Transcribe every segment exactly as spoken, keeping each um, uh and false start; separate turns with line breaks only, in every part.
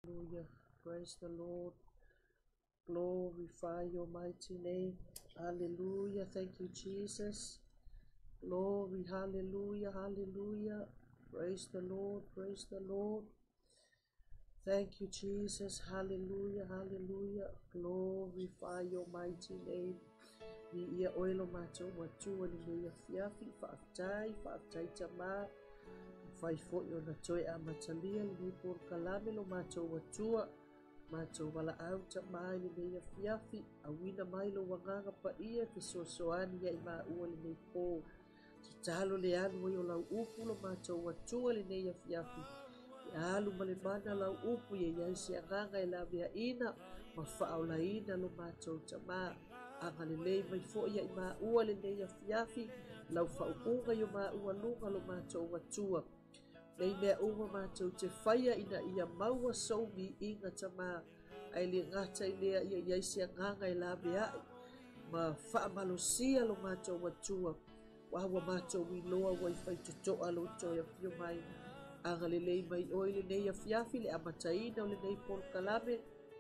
Hallelujah. Praise the Lord. Glorify your mighty name. Hallelujah. Thank you, Jesus. Glory. Hallelujah. Hallelujah. Praise the Lord. Praise the Lord. Thank you, Jesus. Hallelujah. Hallelujah. Glorify your mighty name. Ni ia oilo macho watua ni mea fiafi whaatai whaatai tama. Whai fo i ona toe a matalia ni por kalame lo macho watua. Macho wala au ta mai ni mea fiafi. A wina mai lo wanganga pa ia te sosoani ya ima ua li mei po. Talo le alu i o lau upu lo macho watua li mea fiafi. Alu male mana lau upu ye yai se anganga e la vea ina. Ma whao la ina lo macho tama. Anga le lei mai fo ia i ma ua le nei a fiafi. Lau whao unga i o ma ua lunga lo macho watua. Nei mea unga macho te whaia ina ia maua sau mi inga tama. Ai le ngata i lea ia iai se nganga i la vea. Ma wha malosia lo macho watua. Wawa macho wi loa wai whai tutoa lo toia pio mai. Anga le lei mai oi le nei a fiafi le amataina o le nei pol kalame.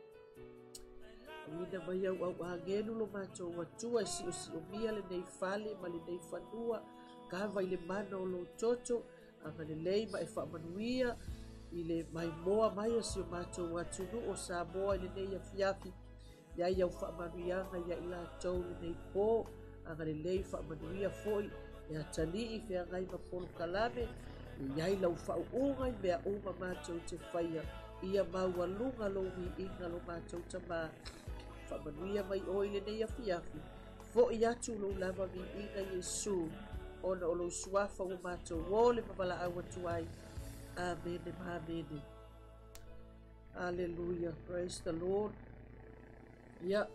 Wina mai au au angenu lo macho watua si o si o mia le nei fale ma le nei whanua. Kawa i le mana o lo toto. Anga le lei ma e whamanuia. I le mai moa mai o si o macho watunu o sa moa i le nei a fiafi. Ia iau whamanuianga ia i la tau le nei pō. Anga le lei whamanuia foi. Ia tani i whea ngai ma polo kalame. Ia i lau whau unga i mea unga macho te whaia. Ia maua lunga lo mi inga lo macho tama. Whamanuia mai oi le nei a fiafi. Fo i atu lo lava mi inga Yesu. Ona o lo suafa o macho wole mawala awa tuai. Amen and amen. Hallelujah. Praise the Lord. Ia.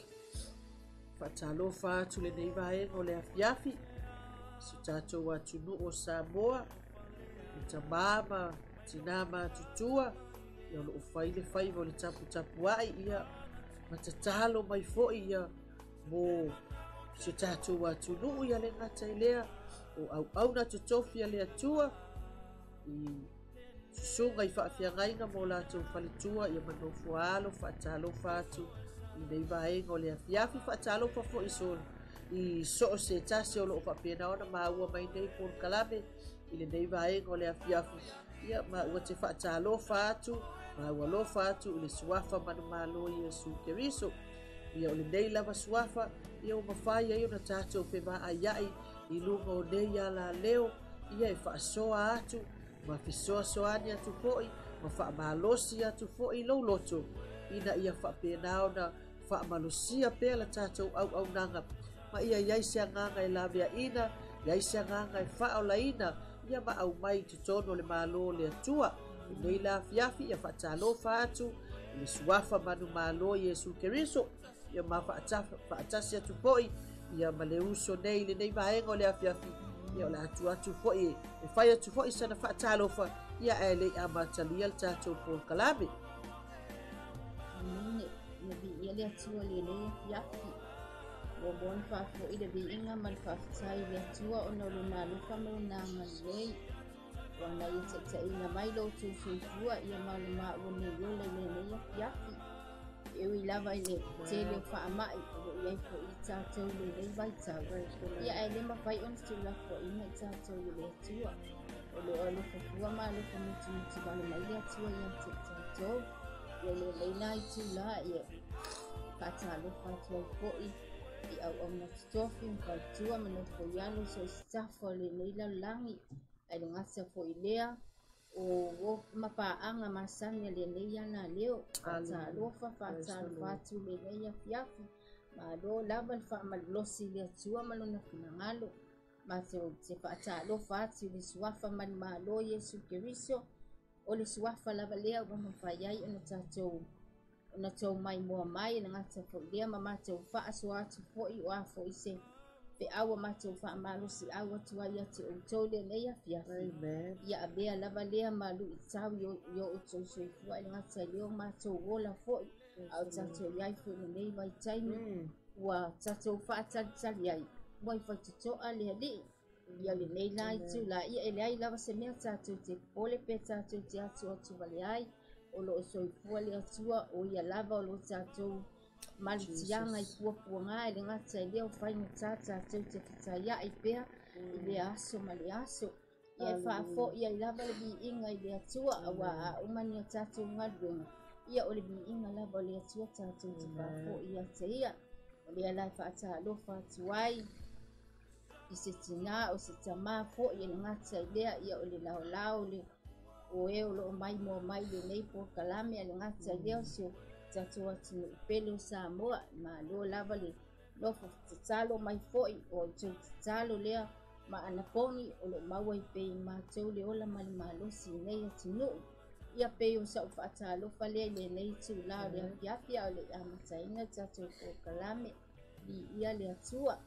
Whatalo whaatu le nei vaenga o le a fiafi. Si tato watu nu o Samoa. Ita mama, tinama tutua. Ia lo ufaile faiva o le tapu tapu ai ia. Matatalo mai fo ia mo se tatou watu nuu ia le ngata ilea o au au na tutofi ia le atua i susunga i whaafiangainga mo latou whaletua ia manofu alo whaatalo whatu i nei vaenga o le afiafi whaatalo whafo i sol i so se tase o loo whapena ona maua mai nei por kalame i le nei vaenga o le afiafi ia maua te whaatalo whatu Maua lo fatu i le suafa manu malo Yesu Keriso. Ia o le nei lava suafa, ia o mawhai ai o na tātou pe maa aiai i lunga o nei ala leo, ia e whaasoa atu, ma fisoa soani atu foi, ma whaamalosi atu foi lau loto. Ina ia whaapenao na whaamalosia pe la tātou au au nanga. Ma ia iai se anganga e lavea ina, iai se anganga e whao la ina, ia ma au mai tutono le malo le atua. Nei la fiafi ia whaatalo whaatu le suafa manu malo Yesu Keriso ia ma whaatasi atu foi ia ma le uso nei le nei vaenga o le fiafi ia o le atu atu foi e whai atu foi sana whaatalo wha ia e le amatalia le tātou por kalame
Ia vi ia le atua le nei fiafi o bon whaafo i le vi inga man whaafitai le atua o na luna luka mo na ngalei Wana ia tata ina mai lo tu fuifua ia malu maa wane yo le le le ia fiafi. Ewi lava ile tele wha amai o iai po i tātou le le vai tau. Ia ai le mawhai on stu la po ina i tātou le le atua. O le o le fafua maa le fa mutu mutu wale mai le atua ia te tātou. Ia le le na i tu la ia kata lo whatua i po i. I au au na tutofi mwhautua mano po ialo so i stafa le le la langi. Ai le ngasa fo i lea o o mapaanga masani le nei ana leo ata lofa fata fatu le nei fiafi ma do lava fa malosi le tua malona finangalo ma se se fata lo fatu le suafa man malo Yesu Keriso o le suafa lava lea o mafaiai ona tatou ona tau mai mo mai le ngasa fo lea mama tau fa suatu fo i o afo i se Pe awa matou whaamalosi awa tua ia te outou le nei a fiafi. Ia a bea lava lea malu i tau i o outou soifua i ngata i leo matou wola foi. Au tatou iai foi le nei vai taimi. Ua tatou whaatali tali ai. Moi whai tutoa lea li. Ia le nei lai tu la ia ele ai lava se mea tatou te pole pe tatou te atu atu vale ai. o loo soifua le atua o ia lava o loo tatou malitiaga i puapuaga e le gata i lea o faigatā tatou te fetaiaʻi pea i le aso ma le aso ia e faafoʻi ai lava le viiga i le atua auā aʻumani o tatou galuega ia o le viiga lava o le atua tatou te faafoʻi ate ia o lea la e faatalofa atu ai i se tinā o se tamā foʻi e le gata i lea ia o le laolao le o e o loo mai moa mai lenei pokalame a le gata i lea o se tatou atunuu pele o Samoa malo lava le lofo tatalo mai foʻi o outou tatalo lea ma ana poni o loo maua i pei matou le ola ma le malosi nei atunuu ia pei o saʻu faatalofa lea i lenei tulā o le afiafi a o le amataina tatou pokalame liia le atua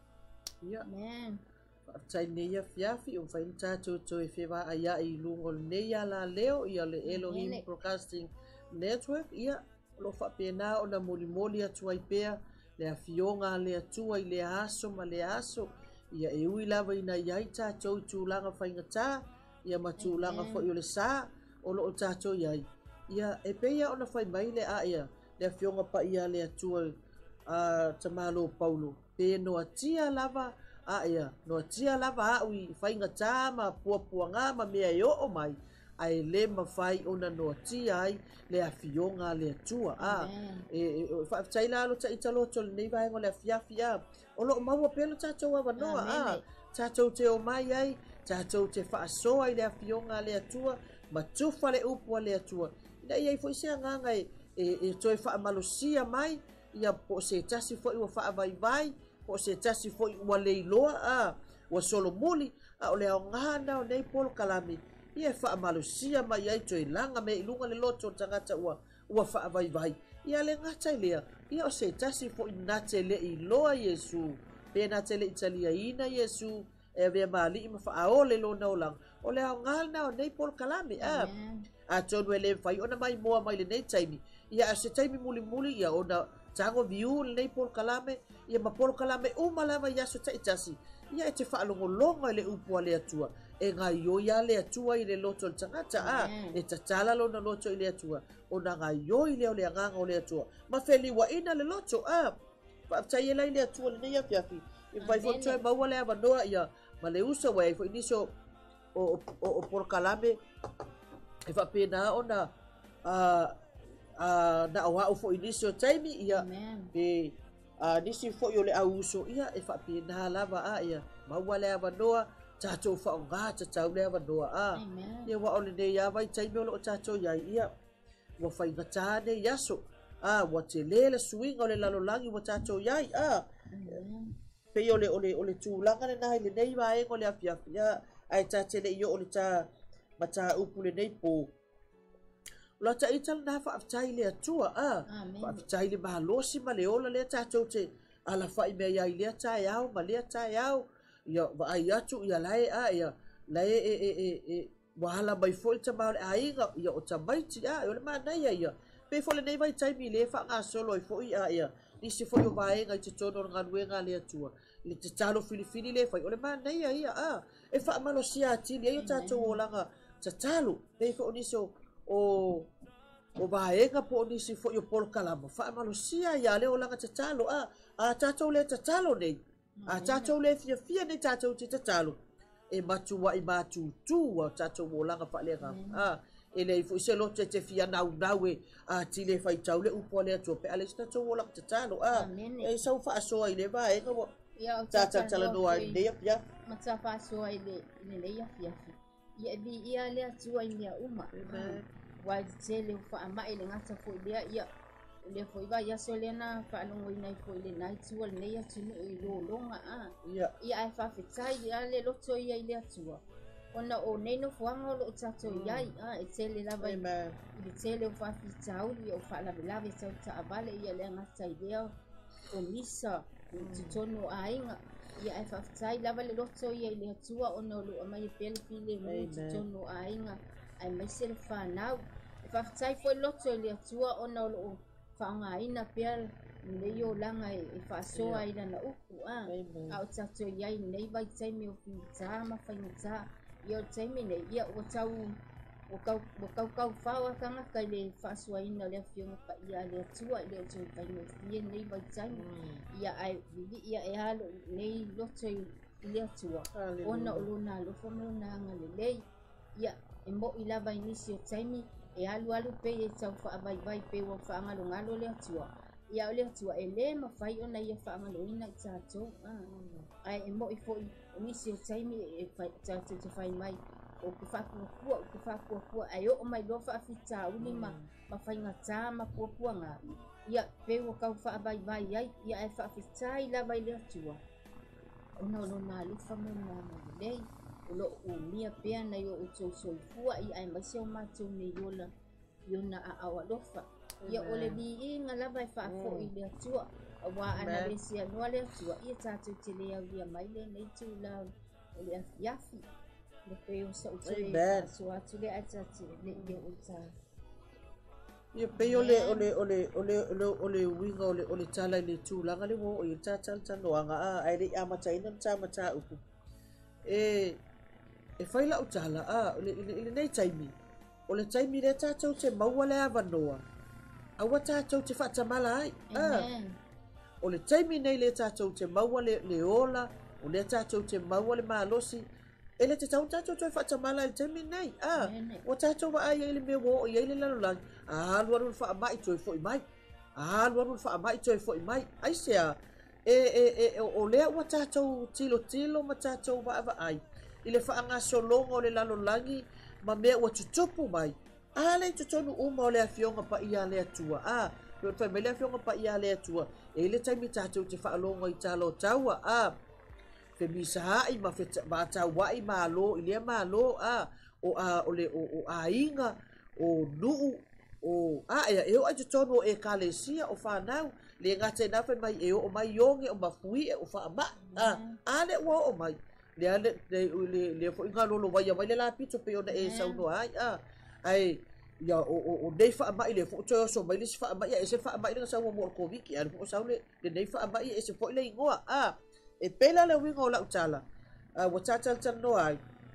ia
men
tai nei afiafi o faina tatou toe fevaaʻiaʻi i luga o lenei ala leo ia le Elohim
Amen.
Broadcasting Network ia lo faapena ona molimoli atu ai pea le afioga a le atua i le aso ma le aso ia e ui lava ina iai tatou i tulaga faigatā ia ma tulaga
Amen.
foʻi o le sā o loo tatou iai ia e peia ona fai mai le a ia le afioga paia le atua a tamālo Paulo pe noatia lava a ia noatia lava aʻu i faigatā ma puapuaga ma mea e oo mai ae lē mafai ona noatia ai le afioga a le atua a
Amen.
e faafetai la lo taʻitaloto lenei vaega o le afiafi a o loo maua pea lo tatou avanoa a
Amen.
tatou te o mai ai tatou te faasoa ai le afioga a le atua ma tufa le upu a le atua ina iai foʻi se agaga e e toe faamalosia mai ia po o se tasi foʻi ua faavaivai po o se tasi foʻi ua leiloa a ua solomuli a o le aogā na o nei polokalami ia e faamalosia mai ai toe laga me i luga le loto o tagata ua ua faavaivai ia le gata i lea ia o se tasi foʻi na te leʻi loa iesu pe na te leʻi taliaina iesu e avea malii ma faaole lona olaga o le aogā na o nei polokalami a
Amen.
atonu e lē fai ona mai moa mai lenei taimi ia o se taimi mulimuli ia ona tago viu lenei polokalame ia ma polokalame uma lava i aso taʻitasi ia e te faalogologa i le upu a le atua e gaio ia le atua i le loto o le tagata a
Amen.
e tatala lona loto i le atua ona gaio i lea o le agaga o le atua ma feliuaʻina le loto a faafetai e lai le atua lenei afiafi i vai foʻi toe maua le avanoa ia ma le usa ua ai foʻi nisi o o o polokalame e faapena ona a a na o au foʻi nisi o taimi ia
Amen.
e a nisi foʻi o le auso ia e faapena lava a ia maua le avanoa tatou faaogā tatau le avanoa a
Amen.
ia ua o lenei a vai taimi o loo tatou iai ia ua faigatā nei aso a ua te lē le suiga o le lalolagi ua tatou iai a
Amen.
pei o le o le o le tulaga lenā i lenei vaega o le afiafi a ae tateleʻi o o le tā ma tāupu lenei po la taʻita lanā faafetai le atua a
Amen.
faafetai le malosi ma le ola lea tatou te alafaʻi mea iai lea taeao ma lea taeao ia vaai atu ia lae a ia lae e e e e ua ala mai foʻi tamā o le aiga ia o tamaiti a o le manaia ia pei foʻi lenei vai taimi lē faagasolo ai foʻi a ia nisi foʻi o vaega i totonu o le galuega a le atua i le tatalo filifili lē fai o le manaia ia a e faamalosia atili ai o tatou olaga tatalo pei foʻi o nisi o o o vaega po o nisi foʻi o polokalama faamalosia ia le olaga tatalo a a tatou lē tatalo nei a tatou lē fiafia nei tatou te tatalo e matuaʻi matutū a tatou olaga faaleaga a e lei foʻi se loto e te fia naunau e a ti le faitau le upu a le atua pe a le se tatou olaga tatalo a
Amen.
e sau faasoa i le vaega ua
Ia o
tatatalonoa ai nei apiafi
ma tafasoa i le i le nei afiafi ia e viia le atua i mea uma
Amen.
Wai te le faamaʻi le gata foʻi lea ia le foʻi vaiaso lea na faalogoina ai foʻi lenai tua lenei atunuu i lologa a
ia
ia ae faafetai ia le loto ia i le atua ona o nei nofoaga o loo tatou iai a e tele lava i
Amen.
i le tele o faafitauli ia o faalavelave e tau taavale ia le agata i lea o misa totonu o aiga ia e faafetai lava le loto ia i le atua ona o loo mai e pea le filemu
Amen.
totonu o aiga ae maise le fanau e faafetai foi loto i le atua ona o loo faaogāina pea lenei olaga e faasoa ai lana upu a
Amen.
a o tatou iai lenei vai taimi o figatā ma faigatā ia o taimi nei ia ua tau o kau o kau kau fawa kanga kai le fasuaina le fionga pa ia le tua le tua kai no fie nei vai tai ia ai vivi ia e halo nei loto le tua ona olona lo fomo na nga le lei ia e mo ila vai nisi o taimi e alu alu pe e tau fa vai vai pe o fa ngalo ngalo le tua ia le tua e le ma fai ona ia fa ngalo ina tato ai e mo i foi nisi o taimi e fai tato te fai mai o ku fa ku ku ku fa ku ku ai o mai lo fa fita uni ma ma fa nga ta ma ku ku nga ia pe o ka fa vai vai ai ia e fa fita ila vai le tua ona lo na lu fa mo na le o lo o mia pe na yo o so so fu ai ai ma se ma tu ni yo la yo na a a lo fa ia o le di nga la vai fa fo i le tua wa ana le sia no le tua ia ta tu te le ia mai le nei tu la o le yafi le pe o sa utile so atule atati le le uta
ia pe ole ole ole ole ole ole winga ole ole tala le tu langa le mo o ia tata tano anga a ai le ama taina tama ta upu e e fai la utala a ole ile nei taimi ole taimi le tata te maua le avanoa a wa tata te fata mala ai a ole taimi nei le tata te maua le le ola ole tata te maua le malosi ele te tau tato toi fa tamala le temi nei ah o tato wa ai ele me wo i ele lalo lang ah lu alu fa mai toi foi mai ah lu alu fa mai toi foi mai ai se e e e o le o tato tilo tilo ma tato wa va ai ile fa anga solongo le lalo langi ma me o tutupu mai ah le tutonu uma o le afionga pa ia le atua ah lo fa me le afionga pa ia le atua ele temi tato te fa longo i talo taua ah fe misa ai ma fe ba ta wai ma lo ile ma lo a o a o le o o ainga o nu o a e eu a tono e kalesia o fa nau le ngate na fe mai e o mai yonge o mafui e o fa ma a a le wo o mai le le le le fo inga lo lo vai mai le la pito pe ona e sa no ai a ai ya o o o dei fa mai le fo to so mai le fa mai e se fa mai le sa wo mo ko viki a fo sa le le dei fa mai e se fo le ngoa a e pela le wingo la utala a wa tata tano ai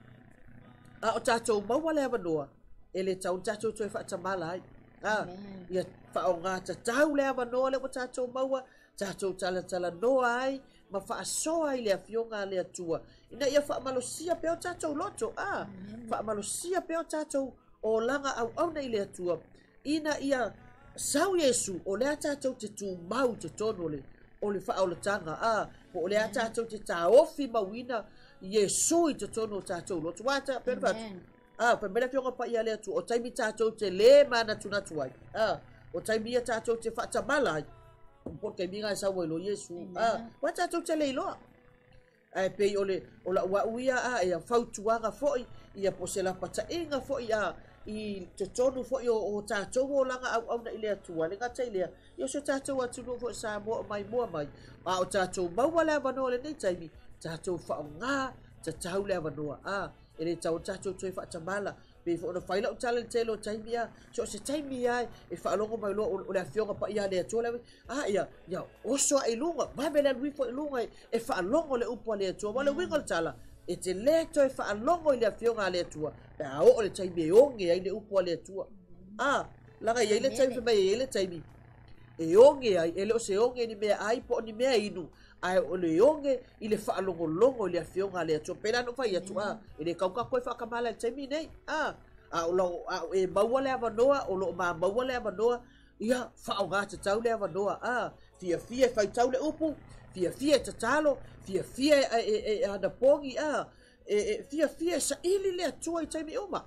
a o tato maua le avanoa e le tau tato toi fa tamala ai a ia fa o ngā tatau le avanoa le wa tato maua tato tala tala no ai ma fa asoa ai le afionga le atua ina ia fa malosia pe o tato loto a fa malosia pe o tato o langa au au nei le atua ina ia sau Yesu o le tato te tu mau te tono le o le fa o le tanga a o le tato te ta ofi mawina Yesu i te tono tato loto wata pe va ah pe mele fionga pa ia le atu o taimi tato te le mana tuna tuai ah o taimi tato te fa tamala porque minga sa welo Yesu ah wa tato te le lo ai pe ole o la wa uia a ia fautuanga foi ia posela pata inga foi a i te tonu foi o tato o langa au au na ile atua le ngata ile yo se tato atu no fo sa mo mai mo mai a o tato mau wala vano le nei taimi tato fa nga tatau le vano a ele tau tato toi fa tamala pe fo na faila o tala telo taimi a so se taimi ai e fa longo mai lo o le afionga pa ia le atua le a ia ya o so ai lunga ma bela lui fo lunga e fa longo le upo le atua wala wingo tala e te le toi fa longo le afionga le atua a o le taimi onge ai le upo le atua a langa ia le taimi mai ia le taimi e onge ai ele o se onge ni mea ai po ni mea inu ai o le onge i le fa longo longo le afionga le atua pela no fa ia tua e le kauka koe fa kamala le taimi nei a a o lo e maua le avanoa o lo ma maua le avanoa ia fa o ga te tau le avanoa a fia fia fa tau le upu fia fia te talo fia fia e e ana pongi a e fia fia sa ili le atua i taimi uma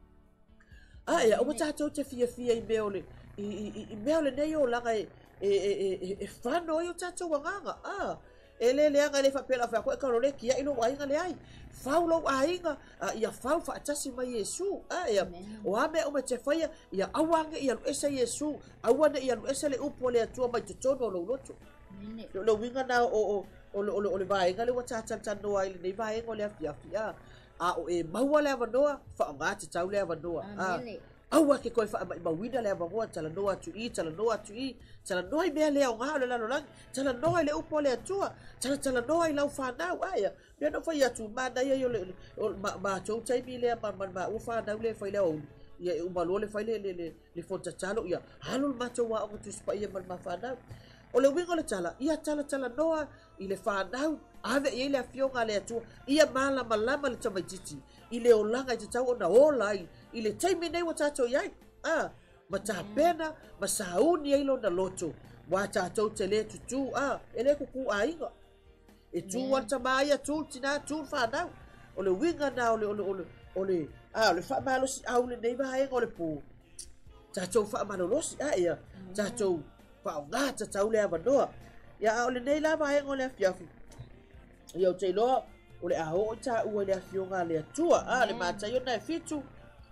a ia o tatou te fia fia i meole i i i meole nei o langa e e e e fano yo tatou wanganga a ele le anga le fa pela fa ko ka le kia ilo wainga le ai faulo ainga ia fau fa tasi mai Yesu a ia o ame o me te faia ia awange ia esa Yesu awane ia esa le upo le atua mai te tono lo loto lo winga na o o o o le vainga le wata tano ai le vainga le afia a o e maua le avanoa fa nga te tau le avanoa a aua ke koe whaamauina lea maroa talanoa atu i, talanoa atu i, talanoa i mea lea o ngā o le lalolangi, talanoa i le upo le atua, tala talanoa i lau whanau, aia, mea no whai atu mana ia i o mātou taimi lea ma ua whanau le whai lea ouli, ia e umaloa le whai le le le fontatalo, ia halo le mātou wa onga tuspa ia ma whanau. O le wingo le tala, ia tala talanoa i le whanau, ave ia le afionga le atua, ia mala malama le tamaititi, i le olanga i te tau ona olai, i le taimi nei wa tātou iai. Ah, ma tā pena, ma sauni ai lo na loto, wa tātou te le tutu, ah, e le kuku a inga. E tu wanta mai a tu tina tu whanau. O le winga na o le, o le, o le, o le, ah, o le whaamalosi au le nei maha enga o le pō. Tātou whaamalolosi, ah, ia, tātou whao ngā tātou le avanoa. Ia, o le nei la maha enga o le afiafi. Ia o te loa, o le aho o tā ua le afionga le atua, ah, le mātai o na e fitu.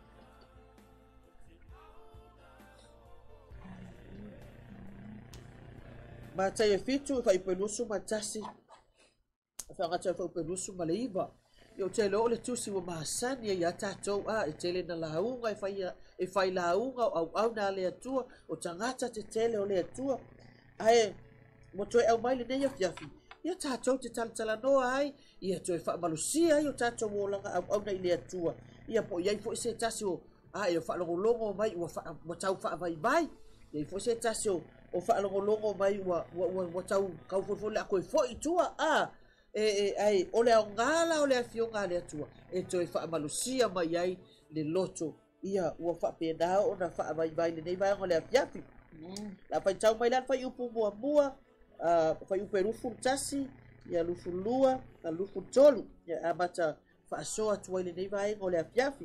Mātai e fitu, whai penusu matasi. Whangata whai penusu ma le iwa. Ia o te loa o le tusi wa mahasani ia tātou, ah, e tele na launga, e whai, e whai launga au au na le atua, o tangata te tele o le atua. Ae, mo toi au mai le nei afiafi. Ia tātou te talatala noa ai, ia toi whaamalusia ai o tātou wolanga au au nei le atua. Ia po iai fo se tasi o, ah, ia whaalongolongo mai, ua tau whaamai mai. Ia fo se tasi o, o whaalongolongo mai, ua, ua, ua tau kaufofole a koe fo i tua, ah, e, e, ai, o le au ngala o le afionga le atua. E toi whaamalusia mai ai le loto. Ia, ua whaapena o na whaamai mai le nei mai o le afiafi. La pai tau mai lan whai upu mua mua, Uh, whai upe rufu tasi, ia rufu lua, a rufu tolu, ia amata whaasoa tuai le nei vaenga o le afiafi.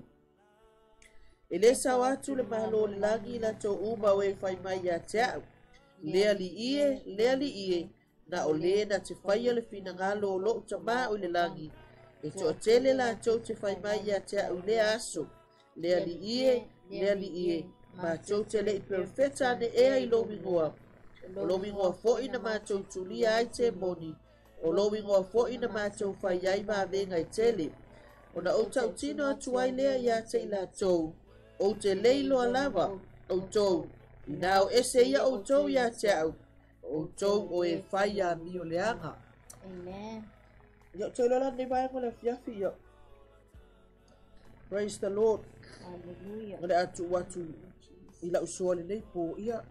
E le sao atu le mahalo le langi la tō uma o e whai mai ia te au. Lea li ie, lea li ie, na o le na te whaia le fina ngalo o lo utama o le langi. E tō atele la tō te whai mai ia te au lea aso. Lea li ie, lea li ie, ma tō te le i perfeta ne ea i lo mingoa. O lo wingoa fo'i na mātou tulia ai te moni. O lo wingoa fo'i na mātou whai ai mā venga i tele. O na o tau tino atu ai lea ia te ila tau. O te leilo a lava, o tau. I nao ese ia o tau ia te au. O tau o e whai a mi o leanga.
Amen.
Ia tau lola ne vai mo le fiafi ia. Praise the Lord.
Hallelujah.
O le atu watu ila usua le nei po ia.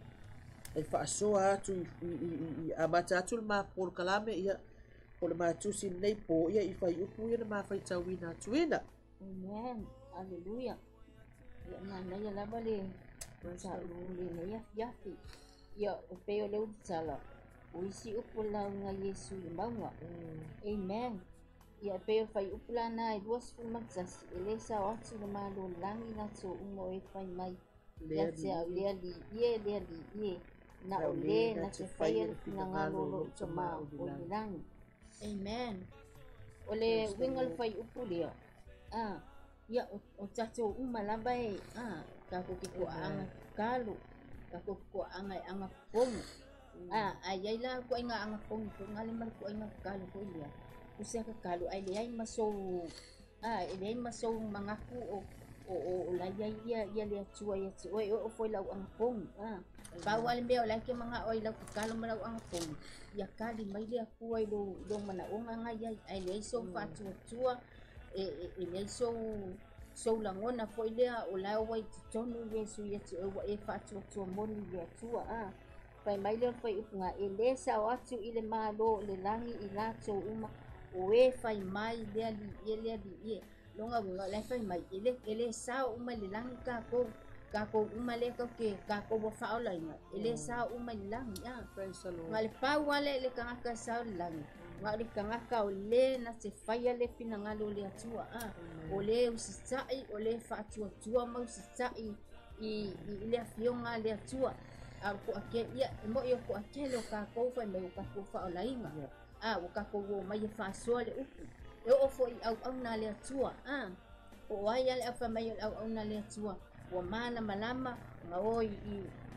E whaasoa atu i amata atu le māpolo kalame ia o le mātusi nei po ia i whai upu ia na mawhai tauina atu ina.
Amen. Hallelujah. Ia mana ia lava le salu le nei afiafi. Ia o peo leu tala. O isi upu lau ngā Yesu i maunga. Amen. Ia peo whai upu la nā e duas fulmatasi. E le sao atu le mālo langi na tō umo e whai mai. Ia te au lea li ie, lea li ie. Na o le na te whaia le fina ngalo lo utama o le langi. Amen. O le wingal whai upu lea. Ah, ia o tatou uma lamba e, ah, kako ki kua anga kalu. Kako ki kua anga e anga pongu. Ah, ai ai la kua inga anga pongu. Kua ngale mara kua inga kalu kua lea. Kusia ka kalu ai le ai masou, ah, le ai masou mangaku o o o la ia ia ia le atua ia tu oi o foi lau ang pong ah pa wale be o la ke mga oi lau kalo ma lau ang pong ia kali mai le aku ai do do mana o nga ia ai le so fa tu tua e e le so so la ngona foi le o la o wai tonu Yesu ia tu o e fa tu tu moni le tua ah pai mai le foi nga e le sa o atu i le malo le langi i la tu uma o e fai mai le ali ele ali e longa winga le fai mai ele ele sa uma le langi ka ko ka ko uma le ko ke ka ko wa fa ola inga ele sa uma le langi ya
Praise the Lord.
ngale pa wale le ka ka sa langi ngale ka ka o le na se fai le fina ngalo le atua ah o le usitsai o le fa atua tua mau usitsai i i le afionga le atua a ko ake ia mo yo ko ake lo ka ko fa me ka ko fa ola inga ah o ka ko mai fa so le upu e o foi au au na le atua ah o ai ale afa mai au au na le atua wa mana malama nga oi i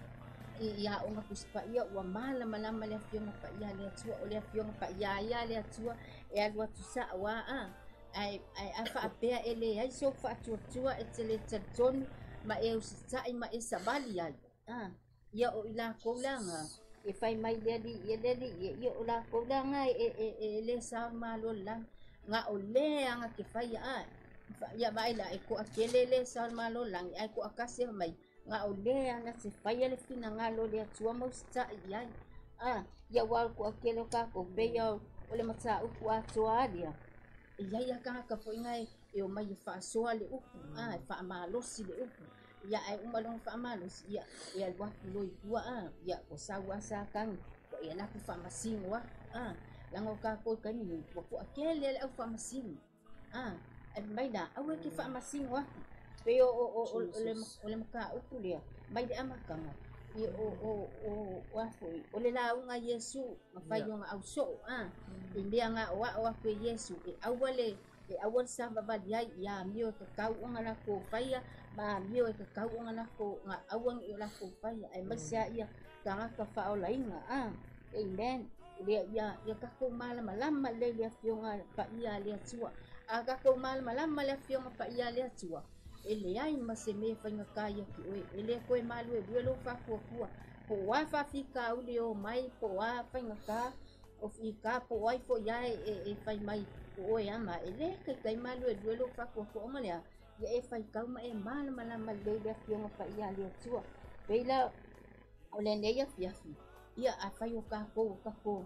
i ya o nga kuspa ia wa mana malama le afionga pa ia le atua o le afionga pa ia ia le atua e alua tusa wa ah ai ai afa apea ele ai so fa atua tua e tele tson ma e usita'i ma e sabali ai a ia o i lakou laga e fai mai le ali ia le ali ia o lakou laga e e e le sa malo la nga o le anga ke fai a ia mai la e ko akele le sa malo la ai ko akase mai nga o le anga se fai le fina nga lo le atua mo usita'i ai a ia wal ko akele ka ko be ia o le mata upu atoa alia ia ia ka ka foi ngai e o mai fa soa le upu a fa malosi le upu ia ai uma long fa malosi ia ia wa loi tua a ia ko sawa sa kan ko ia na ku fa masingo a a lango ka ko kan ni ko ko akele le fa masingo a ai mai da awe ki fa masingo a pe o o o le o le maka upu le mai de amakanga i o o o wa foi o le la unga Yesu ma fai nga au so a i mea nga o wa ko Yesu e awale e awal sa baba dia ya mio ka kau unga la ko fai ma mio ka kau unga la ko nga awang i la ko fai ai masia ia ka ka fa o lainga a amen le ya ya ka ko mala malama le le fionga pa ia le tua a ka ko mala malama le fionga pa ia le tua ele ai ma se me fa nga ka ia ki o ele ko e malu e duelo fa ko ko po wa fa fika u le o mai po wa fa nga ka o fika po wa fo ia e e fa mai o e ama ele kai kai malu e duelo fa ko ko ma le ya e fa ka ma e mala malama le le fionga pa ia le tua peila o le ne ia fiafi ia a fa yo ka ko ka ko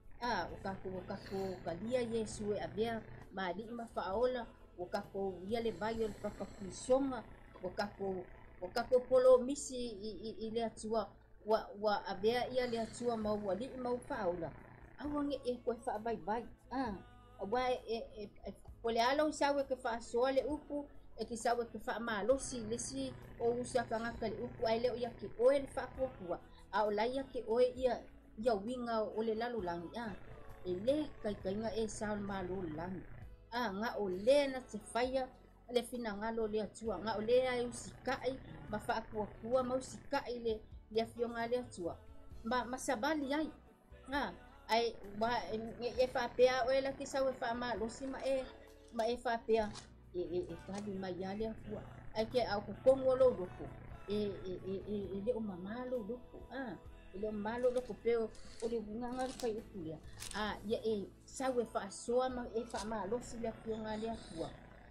a o ka ko ka ko ka dia Yesu e abia ma di ma fa ola o ka ko ia le vai o ka ka pisonga o ka ko o ka ko polo misi i i, i le atua wa wa abia ia le atua ma wa di ma fa ola awange e ko fa bai bai a wa e e o le alo sa we ke fa so le upu e ki sa we ke fa ma lo si le si o usa ka nga le upu ai le o ya ki o le fa ko ku a o la ya ki o ia ia winga o le lalu langi a e le kai kai nga e sa ma lo langi a nga o le na se faia le fina nga lo le atua nga o le ai usikai ma fa ku ku ma usikai le le fionga le atua ma masabali ai ha ai ba e fa pea o la ki sa we fa ma lo si ma e ma e fa pea e e e ka di ma ya le atua ai ke au ko kongo lo do ko e e e e le o mama lo do ko a le malo lo ko peo o le bunga fa i kulia a ya e sa we fa so ma e fa ma lo si le fionga le atua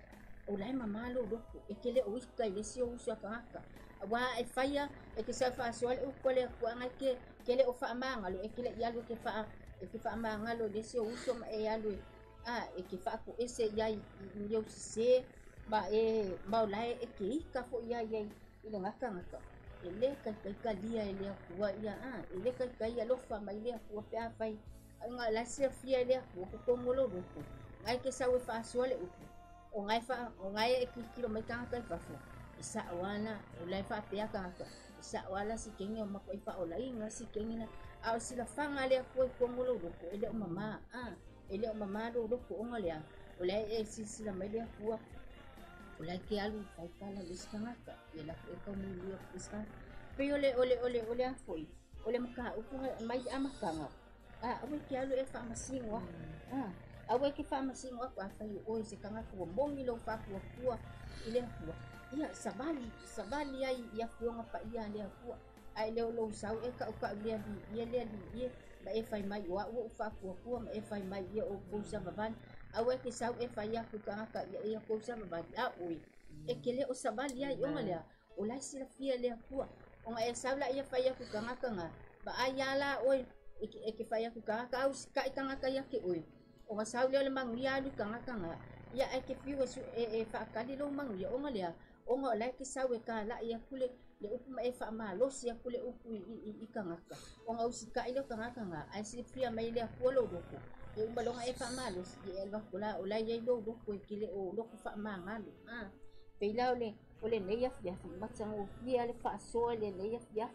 o lai mama lo do ko e ke le o iska le si o usa ka ka wa e faia e ke sa fa so le o ko le ko nga ke ke le o fa ma nga lo e ke le ya lo ke fa e ke fa ma nga lo le si o uso ma e ya lo a e ke fa ko ese ya yo se ba e ba lai e ke ka fo ya ya i le ngaka ngaka ele kai kai ka dia ele akua ia a ele kai kai alo fa mai le akua pe a fai nga la se fia ele akua ko ngolo ro ko ngai ke sa we fa so le upu o ngai fa o ngai e ki kilo mai ka kai fa fo isa wana o lai fa pe ka ka isa wala si kengi o mako fa o lai nga si kengi na a si la fa nga le akua ko ngolo ro ko ele o mama a ele o mama ro ro ko ngole a o lai e si si la mai le akua Olai ke alu kai kala biskanga ka ela ko ko mi lu biskanga pe ole ole ole ole foi ole maka upu mai amakanga a awe ke alu e fa masingo a awe ke fa masingo ko fa yo oi se kanga ko bongi lo fa ko ko ile ko ia sabali sabali ai ia ko nga pa ia le ko ai le lo sau e ka ka le di ia le di ia ba e fa mai wa wo fa ko ko ma e fa mai ia o ko sa baban awe ke sau e fa ia ku ka ka ia ko sa baban a oi e ke le o sabali ai o ngale o la sila fia le ku o nga e sau la ia fa ia ku ka ka nga ba ai ala oi e ke fa ia ku ka ka au ka ka ka ia ke oi o nga sau le mang ia lu ka ka nga ia e ke fiu e e fa ka di lo mang ia o ngale o nga la ke sau e ka la ia ku le le upu ma e fa ma lo si ku le upu i i ka nga ka o nga usika ile ka ka nga ai si fia mai le ku lo do ko e umbalonga e fa malo si e lo kula o la ye do do ko ki le o lo ko fa ma ngalo ah pe la ole ole ne ya ya ma tsang o fia le fa so le ne ya ya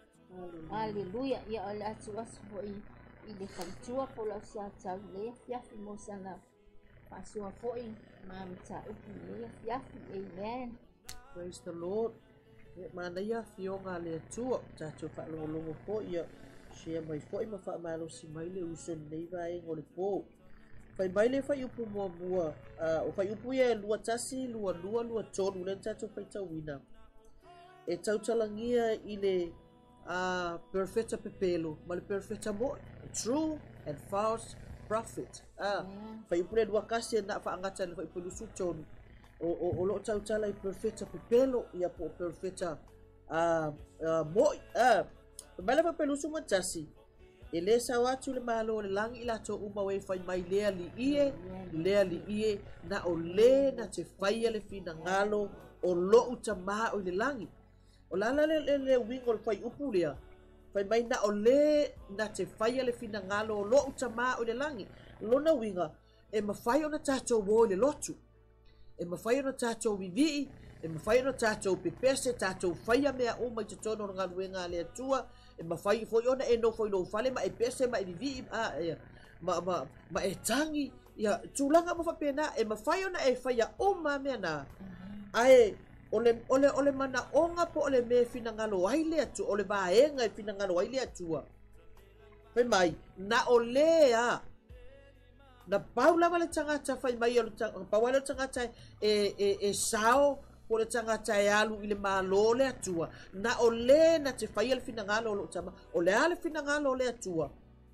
aleluya ya ala tuas fo i i le kantua po la sa tsa le ya ya mo sana fa so fo i ma mta o le ya ya amen
praise the Lord e mana ia fionga le tua ta tu fa lo lo po ia sia mai foi ma fa malo si mai le uso nei vai ngole po fai mai le fai upu mo mua o fai upu ia lua tasi lua lua lua tonu le tatu fai tau wina e tautalangia i le uh, perfecta pepelo, ma le perfecta mo, true and false prophet. Ah, fai pule dua kasi na faangata le fai pulu sutonu. O o o lo tautala i perfecta pepelo ia po perfecta uh, uh, mo. Ah, bala pa pelu suma tasi. Ele sa watu le malo le langi la to uma we fai mai lea li ie, lea li ie na o le na te fai le fina ngalo o lo utama o le langi. O lala le le, le wingo le fai upu lea. Fai mai na o le na te fai le fina ngalo o lo utama o le langi. Lona winga e mawhai o na tatou wo le lotu. E mawhai o na tatou vivi, e mawhai o na tatou pepese, tatou whaia mea o mai te tono ngā luenga le atua. E mawhai foi ona e no foi lo fale ma e pese ma e vivi a ma ma ma e tangi ia tulanga ma fapena e mawhai ona e whaia o ma mea na. Ai ole ole ole mana onga po ole me fina ngalo aile atu ole vaenga e fina ngalo aile atua. Fai mai na ole a na paula wale tangata fai mai ole paula tangata e e e sao po le tangata e alu ile malo le atua na ole na te fai le fina ngalo lo tama ole ale fina ngalo le atua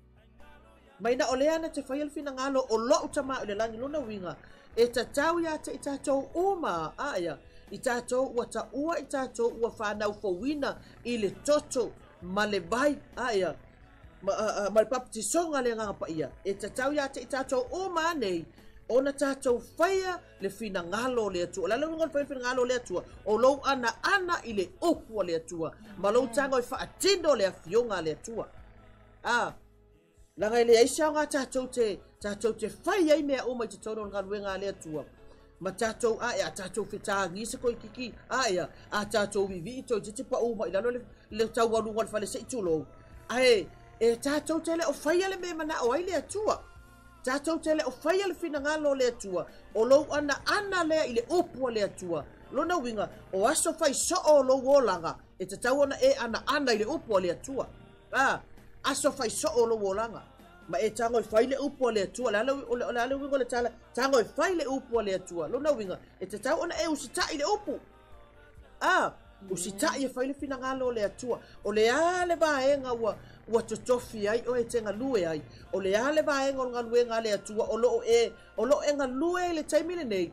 mai na ole ana te fai le fina ngalo o lo tama ole langi lona winga e tatau ya te tatou uma aya i tatou ua ta ua i tatou ua whanau fawina i le toto ma le vai aya ma uh, uh, ma le papatisonga le nganga pa ia e tatau ya te i tatou uma nei ona tatou whaia le fina ngalo le atua la lunga le fina ngalo le atua o lou ana ana i le opua le atua ma lou tango i whaatindo le afionga le atua ah langa i le aisa ngā tatou te tatou te whaia i mea uma i te tono ngā luenga le atua ma tatou a ia tatou fetangi se koi kiki a ia a tatou vivi to te te pa uma i lalo le, le tau wanu ngal fale se itulo ai e tatou tele o whaia le me mana o ai le atua tatou tele o whaia le fina ngalo le atua o lou ana ana lea i le opua le atua lona winga o aso whai so o lou olanga e te tau ona e ana ana i le opua le atua ah aso whai so o lou olanga ma e tango i whaile upo le atua la ala la ala wingo le tala tango i whaile upo le atua lona winga e te tau ona e usita i le upu ah usita i e whaile fina ngalo le atua o le ale vaenga ua ua totofi ai o e tenga lue ai o le ale vaenga o ngā lue ngā le atua o lo e o lo e ngā lue le taimile nei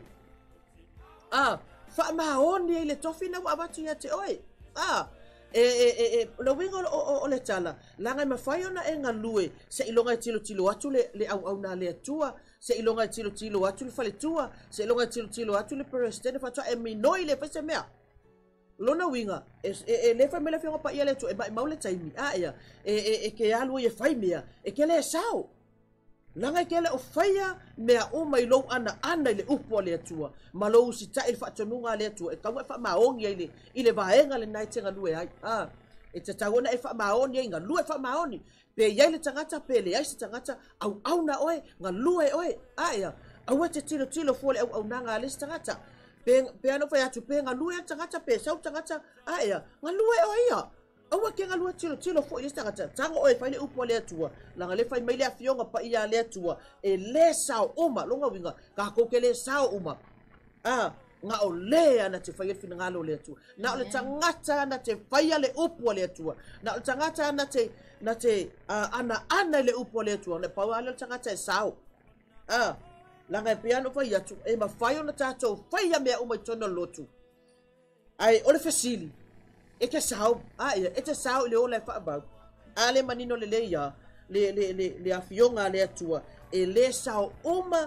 ah wha maoni e le tofi na wa abatu ia te oe ah e e e e lo wingo o o le tala langa ma fai ona e nga lue se ilonga tilo tilo atu le le au au na le atua se ilonga tilo tilo atu le fale tua se ilonga tilo tilo atu le president fa tua e minoi le fese mea lona winga e e le fa me le fionga pa ia le tu e ba maule taimi a ia e e e ke alu e fai mea e ke le sao langa ke le o faia mea o mai lo ana ana le upo le atua ma lo si ta il fa tonunga le atua e ka fa maongi ile ile vaenga le nai tenga lue ai ah e te tagona e fa maoni nga lue fa maoni pe ia le tangata pe le ai se tangata au au na oe nga lue oe aya au te tilo tilo fo le au au na nga le tangata pe pe ano fa atu pe nga lue tangata pe sau tangata aya nga lue oe ia awa ke nga lua tilo tilo fo ilista ngata tango oe faile upo le atua langa le fai mai le afionga pa ia le atua e le sao uma longa winga ka ko ke le sao uma ah nga o le ana te fai fina ngalo le atua na o le tangata na te fai le upo le atua na o tangata na te na te uh, ana ana le upo le atua na pa wale tangata e sao ah langa e piano fai atu e ma fai ona tatou fai ya mea uma tono lotu ai o le fasili e ke sao a ia e te sao le ola fa ba ale manino le leia le le le le afionga le atua e le sao uma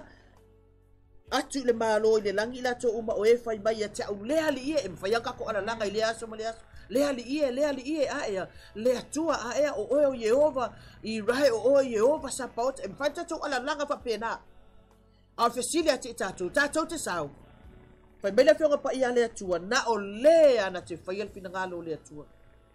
atu le malo le langi la to uma o e fai mai te au le ali e me fai ka ko ala langa le aso mo le aso le ali e le ali e a ia le atua a ia o o Jehova i rai o o Jehova support e fai to ala langa fa pena al fesilia te tatu tatu te sao fai mai le fionga pa ia le atua na o le ana te fai al fina ngalo le atua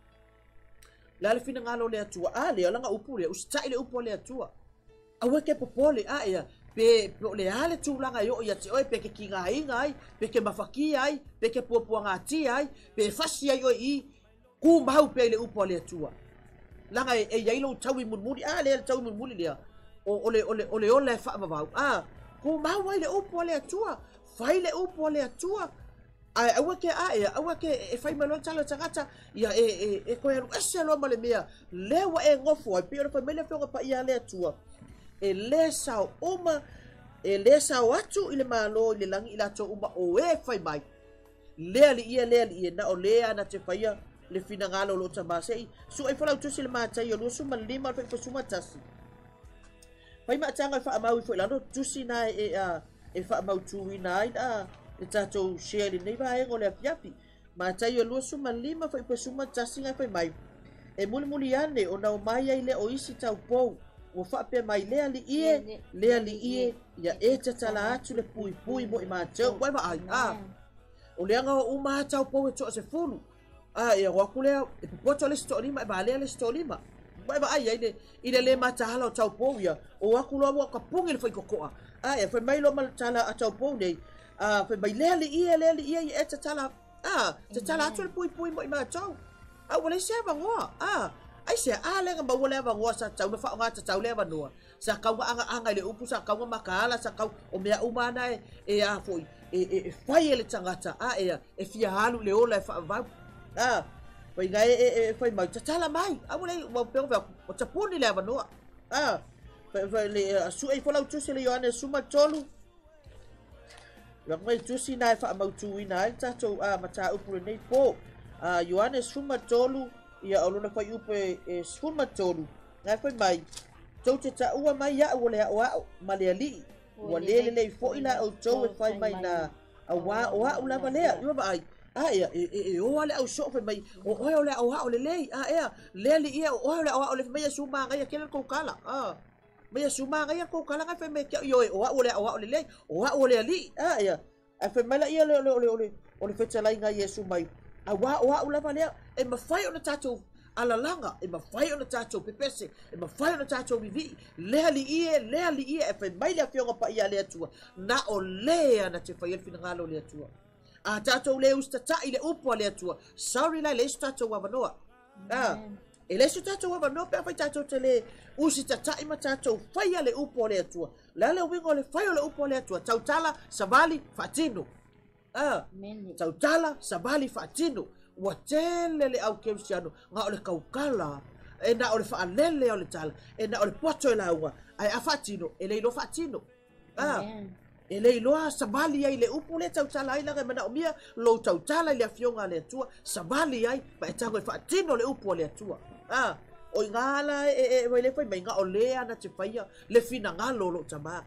la le fina ngalo le atua a le langa upu le ustai le upu le atua awe ke popole a ia pe le ale tu langa yo ia te oi pe ke kinga inga ai pe ke mafaki ai pe ke puapua ngati ai pe fasi ai oi ku mau pe le upu le atua langa e e yailo tawi munmuri a le tawi munmuri le o ole ole ole ole fa mavau a ku mau ai le upu le atua fai le upo le atua ai aua ke a e aua ke e fai malo tala tangata ia e e e ko elu ese lo male mea le wa e ngofo ai pio fa mele fo pa ia le tua e le sa uma e le sa watu ile malo ile langi ila to uma o e fai mai le ali ia le ali ia na o le ana te fai le fina ngalo lo tama sei su ai fala tu sile mata ia lo su malima fa fa su mata si fai ma tanga fa mau fo lano tu sina e a e fa mau tu ina ida e tatou share nei vai ngole apiapi ma tai o lusu malima fa ipe suma tasinga fa mai e muli muli ane o na o mai ai le o isi tau pou o fa pe mai le ali ie le ali ie ya e tatala atu le pui pui mo i ma tau wai ma ai a o le anga o ma tau pou e to se fulu a e wa kule e poto le story ma ba le le story ma wai ma ai ai le ile le ma tala tau pou ya o wa kulo mo ka pungi le fa kokoa a e fa mai lo mal tala tau pou nei ah fe mai le ia le ia e tatala ah tatala atu le pui pui mo i ma tau a wale se ba ngoa ah ai se a le nga wale ba ngoa sa tau na fa nga tau le ba noa sa ka nga anga anga le upu sa ka nga makala sa ka o mea umana e e a foi e e fai ele tangata a e e fia halu le ola fa va ah foi nga e e foi mai tatala mai a wale mo pe o tapuni le ba noa ah fa le su e fola tu se le yoane suma tolu Yang mai tusi nai fa mau tu ina ta to a mata upu nei po a Yohanes suma tolu ia oluna fa upe e suma tolu ngai fa mai to te ta ua mai ya ole wa maleali wa lele le fo ina o to e fa mai na a wa wa ula ba le yo ba ai a ia e e o ale au so fa mai o o ole o ha ole le a ia lele ia o ole o ole mai suma ngai ke ko kala a mai suma ngai ko kala ngai fa mai yo o ole o ole le o ole ali a ia a fa mai la ia le ole ole ole fa tala ngai yesu mai a wa wa ula ba le e ma fai ona tato ala langa e ma fai ona tato pepese e ma fai ona tato vivi le ali ie le ali ie e fa mai le fionga pa ia le atua na o le ana te fai el finangalo le atua a tato le ustata ile upo le atua sorry la le ustata wa vanoa ah e le ustata wa vanoa pe fa tato tele usi tata ima tato fai le upo le atua la le wingo le fai le upo le atua tautala savali fatino ah tautala savali fatino wa tele le au kemsiano nga ole kaukala e na ole fa lele ole tala e na ole poto la wa ai afatino e le lo fatino ah e le lo sabali ai le upu le tautala ai la ga mana omia lo tautala le afionga le tua sabali ai pa tango fatino le upu le tua ah o ngala e e le fa mai nga ole ana te faia le fina ngalo lo tama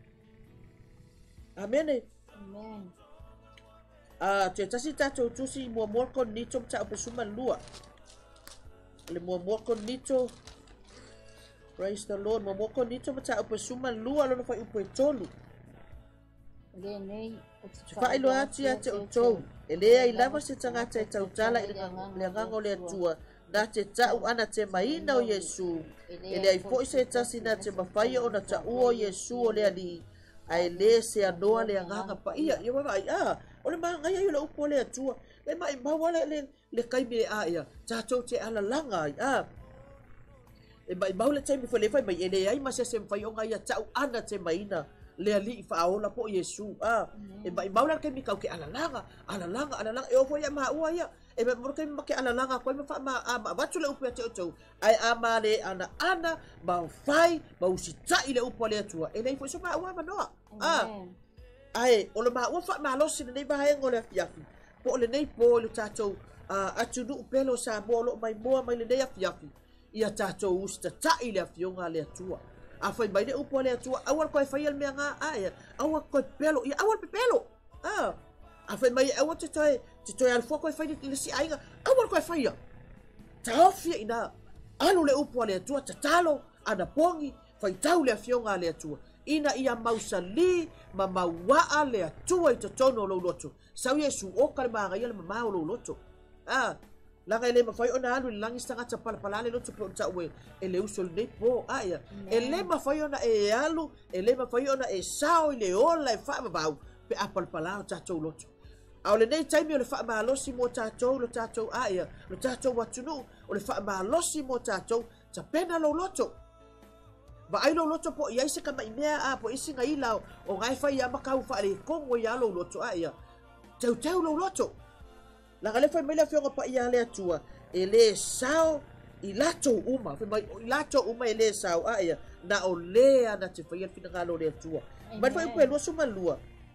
amen
amen
ah te tasi tato tusi mo mo kon nito ta pesuma lua le mo mo kon nito praise the lord mo mo kon nito ta pesuma lua lo fa upo tolu
le nei
fa ilo ati ate o to ele ai lava se tanga te tautala le ngango le tua na te tau ana te maina o Yesu ele ai foi se tasi na te mafai o na ta o Yesu o le ali ai le se anoa le nganga pa ia ia vai ah ole ma ngai ai le upo le atua le mai ma wala le le kai me a ia tato te ala langa ai ah e mai mau le time foi le fai mai ele ai ma se se fai o ngai tau ana te maina le ali fa ola po Yesu ah e mai mau le kai mi kau ke ala langa ala langa ala langa e o foi ma ua ia e me mo kai ma ke ala langa ko me fa ma a ba tu le upo te o ai ama le ana ana ma fai ma usita ile upo le atua ele foi so ma ua ma no ah ai o le ma ua fa ma lo sin nei ba e ngole fiafi po le nei po le tato atu du pelo sa bolo mai mo mai le nei fiafi ia tato usta ta ile afionga le atua a fai mai le upo le atua awal ko fai el menga ai awal ko pelo ia awal pelo ah a fai mai awal te toi te toi al foko fai le si ainga awal ko fai ia taofia ina alu le upo le atua tatalo ana pongi fai tau le afionga le atua ina ia mausali ma maua le atua i totono lo loto sau Yesu o kale ma ngai le ma lo loto ah la ngai le ma fai ona alu langi stanga pala pala le loto po tawe ele usol nei po aya ele ma fai ona e alu ele ma fai ona e sao le ola e fa ba pe apal pala tato loto a le nei time le fa ma lo si mo tato lo tato aya lo tato watunu o le fa ma lo si mo tato ta pena lo loto ba ai lo loto po ia se ka mai mea a po isi ngai lao o ngai fai ia makau fa le kongo ia lo loto a ia tau tau lo loto la gale fai mai le fionga pa ia le atua e le sao i lato uma fai mai i lato uma e le sao a ia na o lea na te fai fina ngalo le atua mai fai upe lua suma lua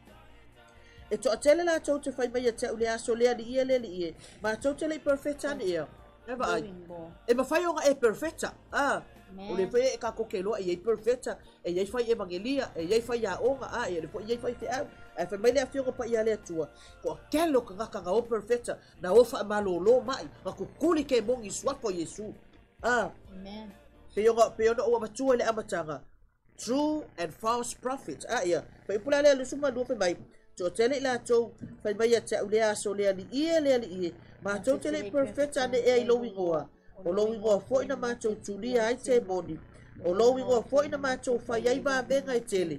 e to atele la tau te fai mai te ule aso lea li ia le li ia ma tau te le perfecta ni ia eva ai e ma fai onga e perfecta ah o le fai e ka kokelo e e perfecta e e fai evangelia e e fai a onga a e le fai e fai te au e fai mai le afionga pa ia le atua ko kelo ka ngaka nga o perfecta na o fa malolo mai ma kukuli ke mongi swapo Yesu ah
amen
peonga peonga o matua le amatanga true and false prophets ah ia fai pula le lu suma do fai mai to tele la to fai mai te ule aso le ali ie le ali ie ma to tele perfecta ne e lo wingoa o lo wingoa fo ina ma to tulia ai te moni o lo wingoa fo ina ma to fai ai ba benga i tele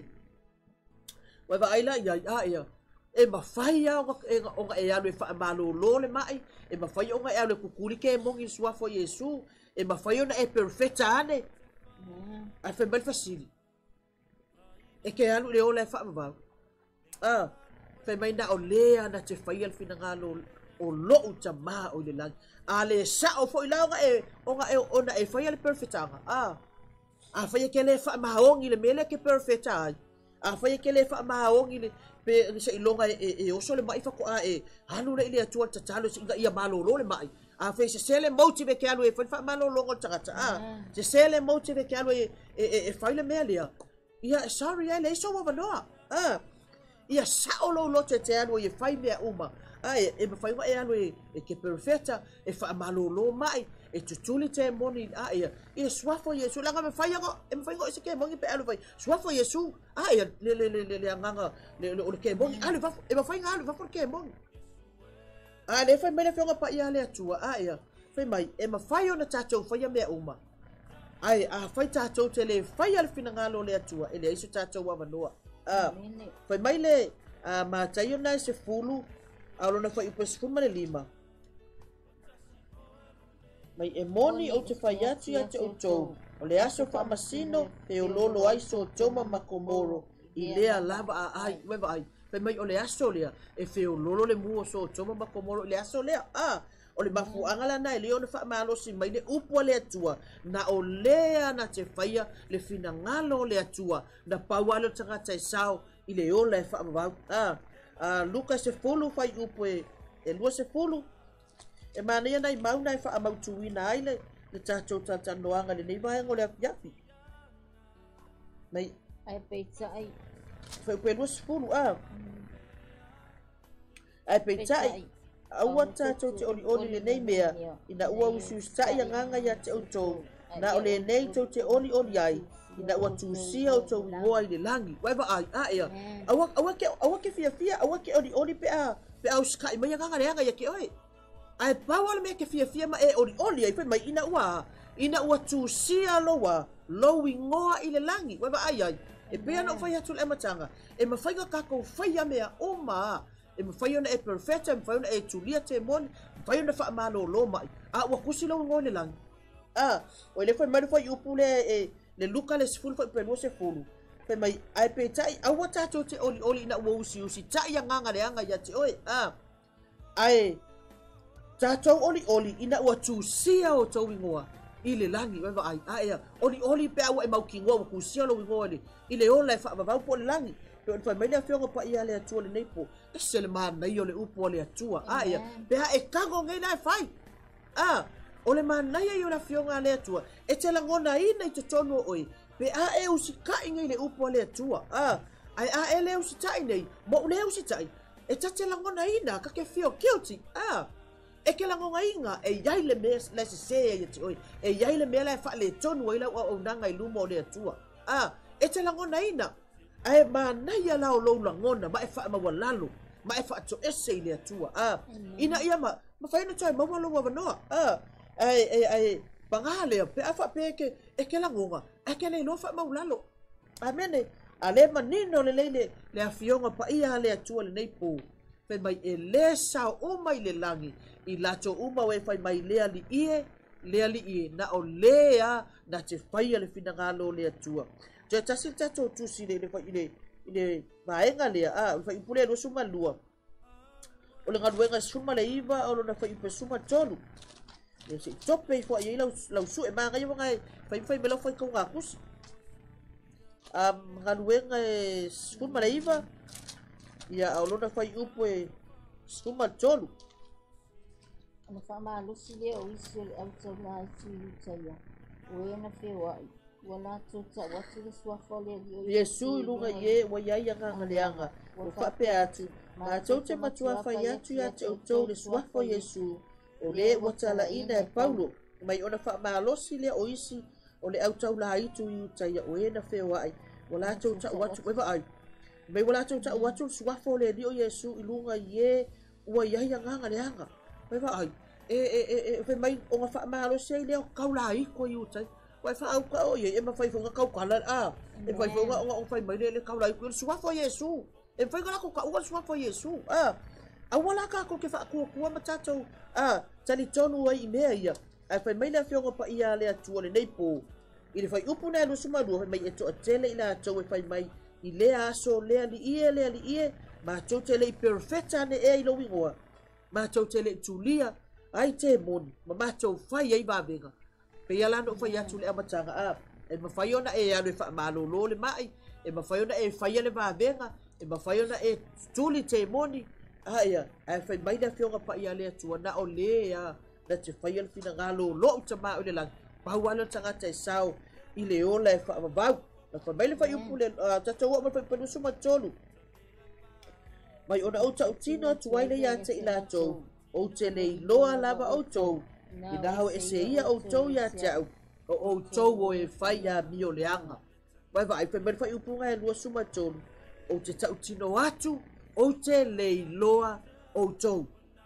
wa va ila ia ia e ma fai a o nga e alu e fa malo lo le mai e ma fai o nga e alu kukuli ke mongi sua fo Yesu e ma fai ona e perfecta ane a fe bel facili e ke alu le ola e fa ma ah fe mai na o lea na te fai al fina ngalo o lo uta ma o le lang ale sa o fo ila o nga e o nga e ona e fai al perfecta ah a fai ke le fa ma ongi le mele ke perfecta a fai ke le fa ma ongi le pe se ilonga e e o so le mai fa ko a e halu le ile atua tatalo se ia malo lo le mai a fai se sele motive ke alu e fa fa malo lo ngota ta a se sele motive ke alu e e e fai le melia ia sorry ai le so wa no ah ia sa o lo lo te te alu e fai me uma ai e me fai wa e alu e ke perfecta e fa malo lo mai e tutuli te moni a ia e swafo Yesu langa me fai ngo e me fai ngo se ke mongi pe alu fai swafo Yesu a ia le le le le nganga le o ke mongi alu va e me fai nga alu va por ke mongi a le fai me le fionga pa ia le atua a ia fai mai e me fai ona tatou fai me uma ai a fai tatou te le fai al fina ngalo le atua e le isu tatou wa manoa a fai mai le a ma tayo na se fulu a lona fai upe se fulu le lima mai e moni o te fai atu ia te outou o le aso fa masino te o lolo ai so toma makomoro i lea lava a ai weva ai fai mai o le aso lea e fe o lolo le mua so toma makomoro i le aso lea ah o le mafu angala na e leo ne fa malo si mai le upo le atua na o lea na te faia le fina ngalo le atua na paualo tangata e sao i le ola e fa mawau ah ah Luka se fulu fai upo e e lua se fulu e mana ia nai mauna e wha amautuina ai le le tātou tātanoanga le nei vaenga o le afiafi. Mai
ai peita ai
whai pēlua sifuru a ai peita ai aua tātou te oli oli le nei mea ina ua usi ustai a nganga ia te autou na o le nei tau te oli oli ai ina ua tūsia o tau ngoa i le langi waiva ai a ea aua aua ke aua ke fia fia aua ke oli oli pe a pe au skai mai a nganga leanga ia ke oi ai paua me ke fia fia ma e oli oli ai mai ina ua ina ua tūsia loa lowi ngoa i le langi waiva ai ai e pea no fai atu le matanga e ma fai ga kako fai a mea o ma e ma fai ona e perfecta e ma fai ona e tulia te mon fai ona fa malo lo mai a ua kusi lo ngoa le langi ah o le fai mai fai upu le e le luka le sifulu fai pelu se fulu fai mai ai pe tai a ua tato te oli oli na ua usi usi tai a nganga le anga ya te oi ah ai tato oli oli ina ua tūsia o tau ingoa i le langi waiva ai a ea oli oli pe aua e mauki ngoa waku sia lo ingoa le i le ola e wha vavau po le langi pe on fai mai le whionga pa ia le atua le neipo e se le mana i o le upo o le atua a ea pe ha e kango ngai na e fai a o le mana i o le whionga le atua e te langona ina i te tonu oi pe a e usi kai ngai le upo o le atua a ai a e le usi tai nei mo le usi tai e ta te langona ina ka ke fio guilty a e ke lango inga e yai le mes le se se e te oi e yai le mela e fa le tonu ila o nanga i lumo le atua ah e te lango ina ai ma na ia la o lo langona ma e fa ma walalo ma e fa to ese le atua ah ina ia ma ma fa ina toi ma walo wa no ah ai ai ai pangale pe afa pe ke e ke lango e ke le lo fa ma walalo amene ale manino le le le afionga pa ia le atua le nei po pe mai e le sa o mai le langi i lato uma we fai mai lea li ie lea li ie na o lea na te fai ale fina ngalo lea tua te tasi tato tusi le le fai ile ile vaenga lea a fai pule no suma lua o le galuega suma le iva o lona faiupe suma tolu ia se tope fo ia lau lau su e magai wanga fai fai melo fai kau ngakus am galuega e suma le iva ia o lona faiupe suma tolu
ana faamalosi lea o isi o le ʻautaulaga i tuiluitaia ua ena feuaʻi ua latou taʻuatu le suafa o le alii o
iesu i luga i ē ua iai agagaleaga ua faapea atu matou te matua fai atu iā te outou le suafa o iesu o lē ua talaʻina e paulo mai ona faamalosi lea o isi o le ʻautaulaga i tuiluitaia o ena feuaʻi ua latou taʻuatu koe vaai mai ua latou taʻuatu le suafa o le alii o iesu i luga i ē ua iai agagaleaga Vai vai. E e e e mai o nga fa malo sei leo kaula ai ko yu tai. Vai fa au ka o ye e ma fai fonga kau kala a. E vai fonga o fai mai le kaula ai ko suwa fo Yesu. E fai ka ko ka o suwa fo Yesu. Ah. A wala ka ko ke fa ko ko ma tato. Ah, tali tonu ai me ia. Ai fai mai le fionga pa ia le atu le nei po. I le fai upu na lu suma lu mai e to tele ina to e fai mai i le aso le ali ie le ali ie ma to tele perfecta ne e lo wingoa. Matou tele tulia ai te moni ma matou fai ai vavenga pe ia lano fai atu le amatanga a e ma fai ona e alo e fa malolo le mai e ma fai ona e fai le vavenga e ma fai ona e tuli te moni aia ai fai mai na fionga pa ia le atu na o le ya na te fai al fina ngalo lo tama o le lang pa wala tanga te sao i le ola e fa vau na fa mai le fai upu le tata wa ma fai panu suma tolu mai ona o tau tino tuai le ia te ila tau o te le loa lava o tau i naho e se ia o tau ia tau o o tau o e fai a mio leanga vai vai fai mani fai upunga e lua suma tonu o te tau tino atu o te le loa o tau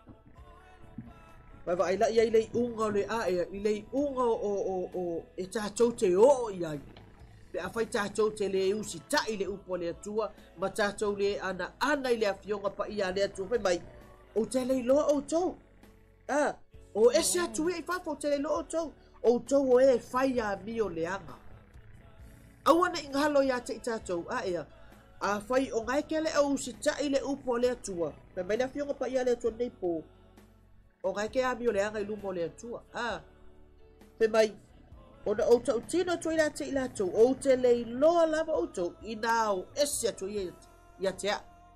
vai vai la ia i le unga o le ae i le unga o o o e tātou te o i ai pe a fai tātou te le usi tai le upo le atua ma tātou le ana ana i le afionga pa ia le atua fai mai o te le loa o tau ah o ese atu e i fafo te le loa o tau o tau o e fai a mi o le anga awana ingalo ia te i tātou a ea a fai o ngai ke le usi tai le upo le atua fai mai le afionga pa ia le atua nei po o ngai ke a mi o le anga i lumo le atua ah fai mai ona o tau tino toi la te ila tau o te lei loa lava o tau i nao esi atu ia te a.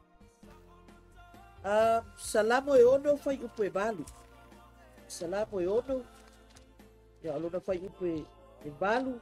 Uh, salamo e ono fai upo e balu. Salamo e ono. Ia alona fai upo e balu.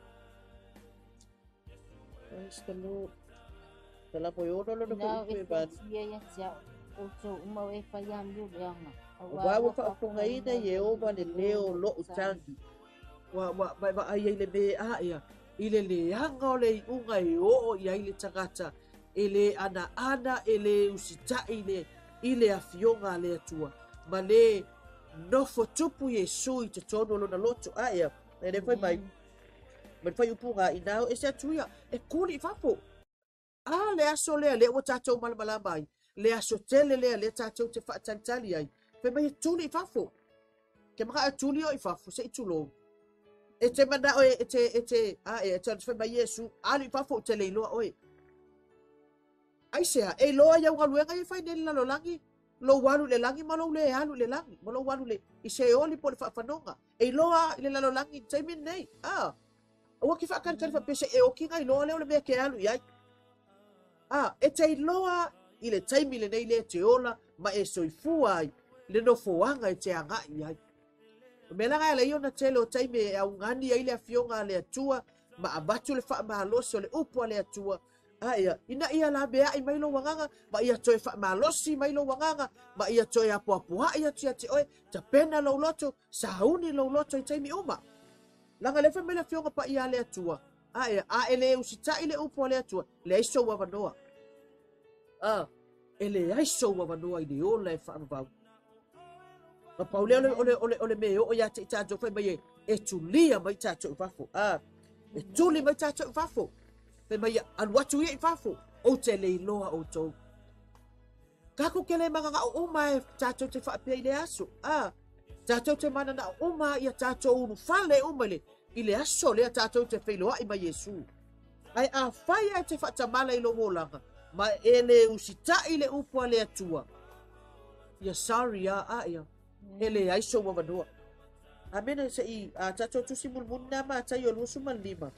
Praise the Lord. Salamo e ono alona fai upo e balu.
Ia ia te a o tau umau e fai amio leanga.
O wawa fa aponga ina i e ova le leo lo utangi. Wa wa vai va ai le be a ia ile le anga o le unga e o ia ile tagata ele ana ana ele usita ile ile afionga le atua ma le no fotupu Yesu i te tono lo na loto a ia e le fai mai ma fai upunga i nao e se atuia e kuli fafo a le aso le le o tatou malmala mai le aso tele le le tatou te faatantali ai fai mai tuli fafo ke maka tuli o i fafo se itulo e te mana oe e te e te a e te fai mai Yesu ali fafo te le loa oe ai sea e loa ia ngaluenga i fai nele lo langi lo walu le langi malo le alu le langi malo walu le i se oli po le fafanonga e loa le lo langi te min nei ah o ki fa kan kan fa pese e o ki ngai loa le le me ke alu ia ah e te loa i le taimi le nei le te ola ma e soifua ai le no foanga e te anga ia me la le iona tele o taimi au ngani ai le afionga le atua ma abatu le fa mahalosi o le upo le atua aia ina ia la bea i mailo wanganga ma ia toe fa malosi mailo wanganga ma ia toe apo apo ia tia te oe ta pena lo loto sauni lo loto i taimi uma langa le fa mele afionga pa ia le atua aia a ele usita ile upo le atua le iso wa vanoa ah ele iso wa vanoa i de ola e fa vau ma paule ole ole ole ole me o ya te tato fa mai e tulia mai tato fafo ah e tuli mai tato fafo pe mai an watu i fafo o te le loa o to kako kele manga o mai tato te fa pe ile aso ah tato te mana na o mai ya tato u fale o mele ile aso le tato te fe loa i mai Yesu ai a fai te fa tamala i lo molanga ma ele usita ile upo le atua ia sari a a ia e le ai so mavanua a mena se i a tatou tusi mulmuli na matai o lusu ma lima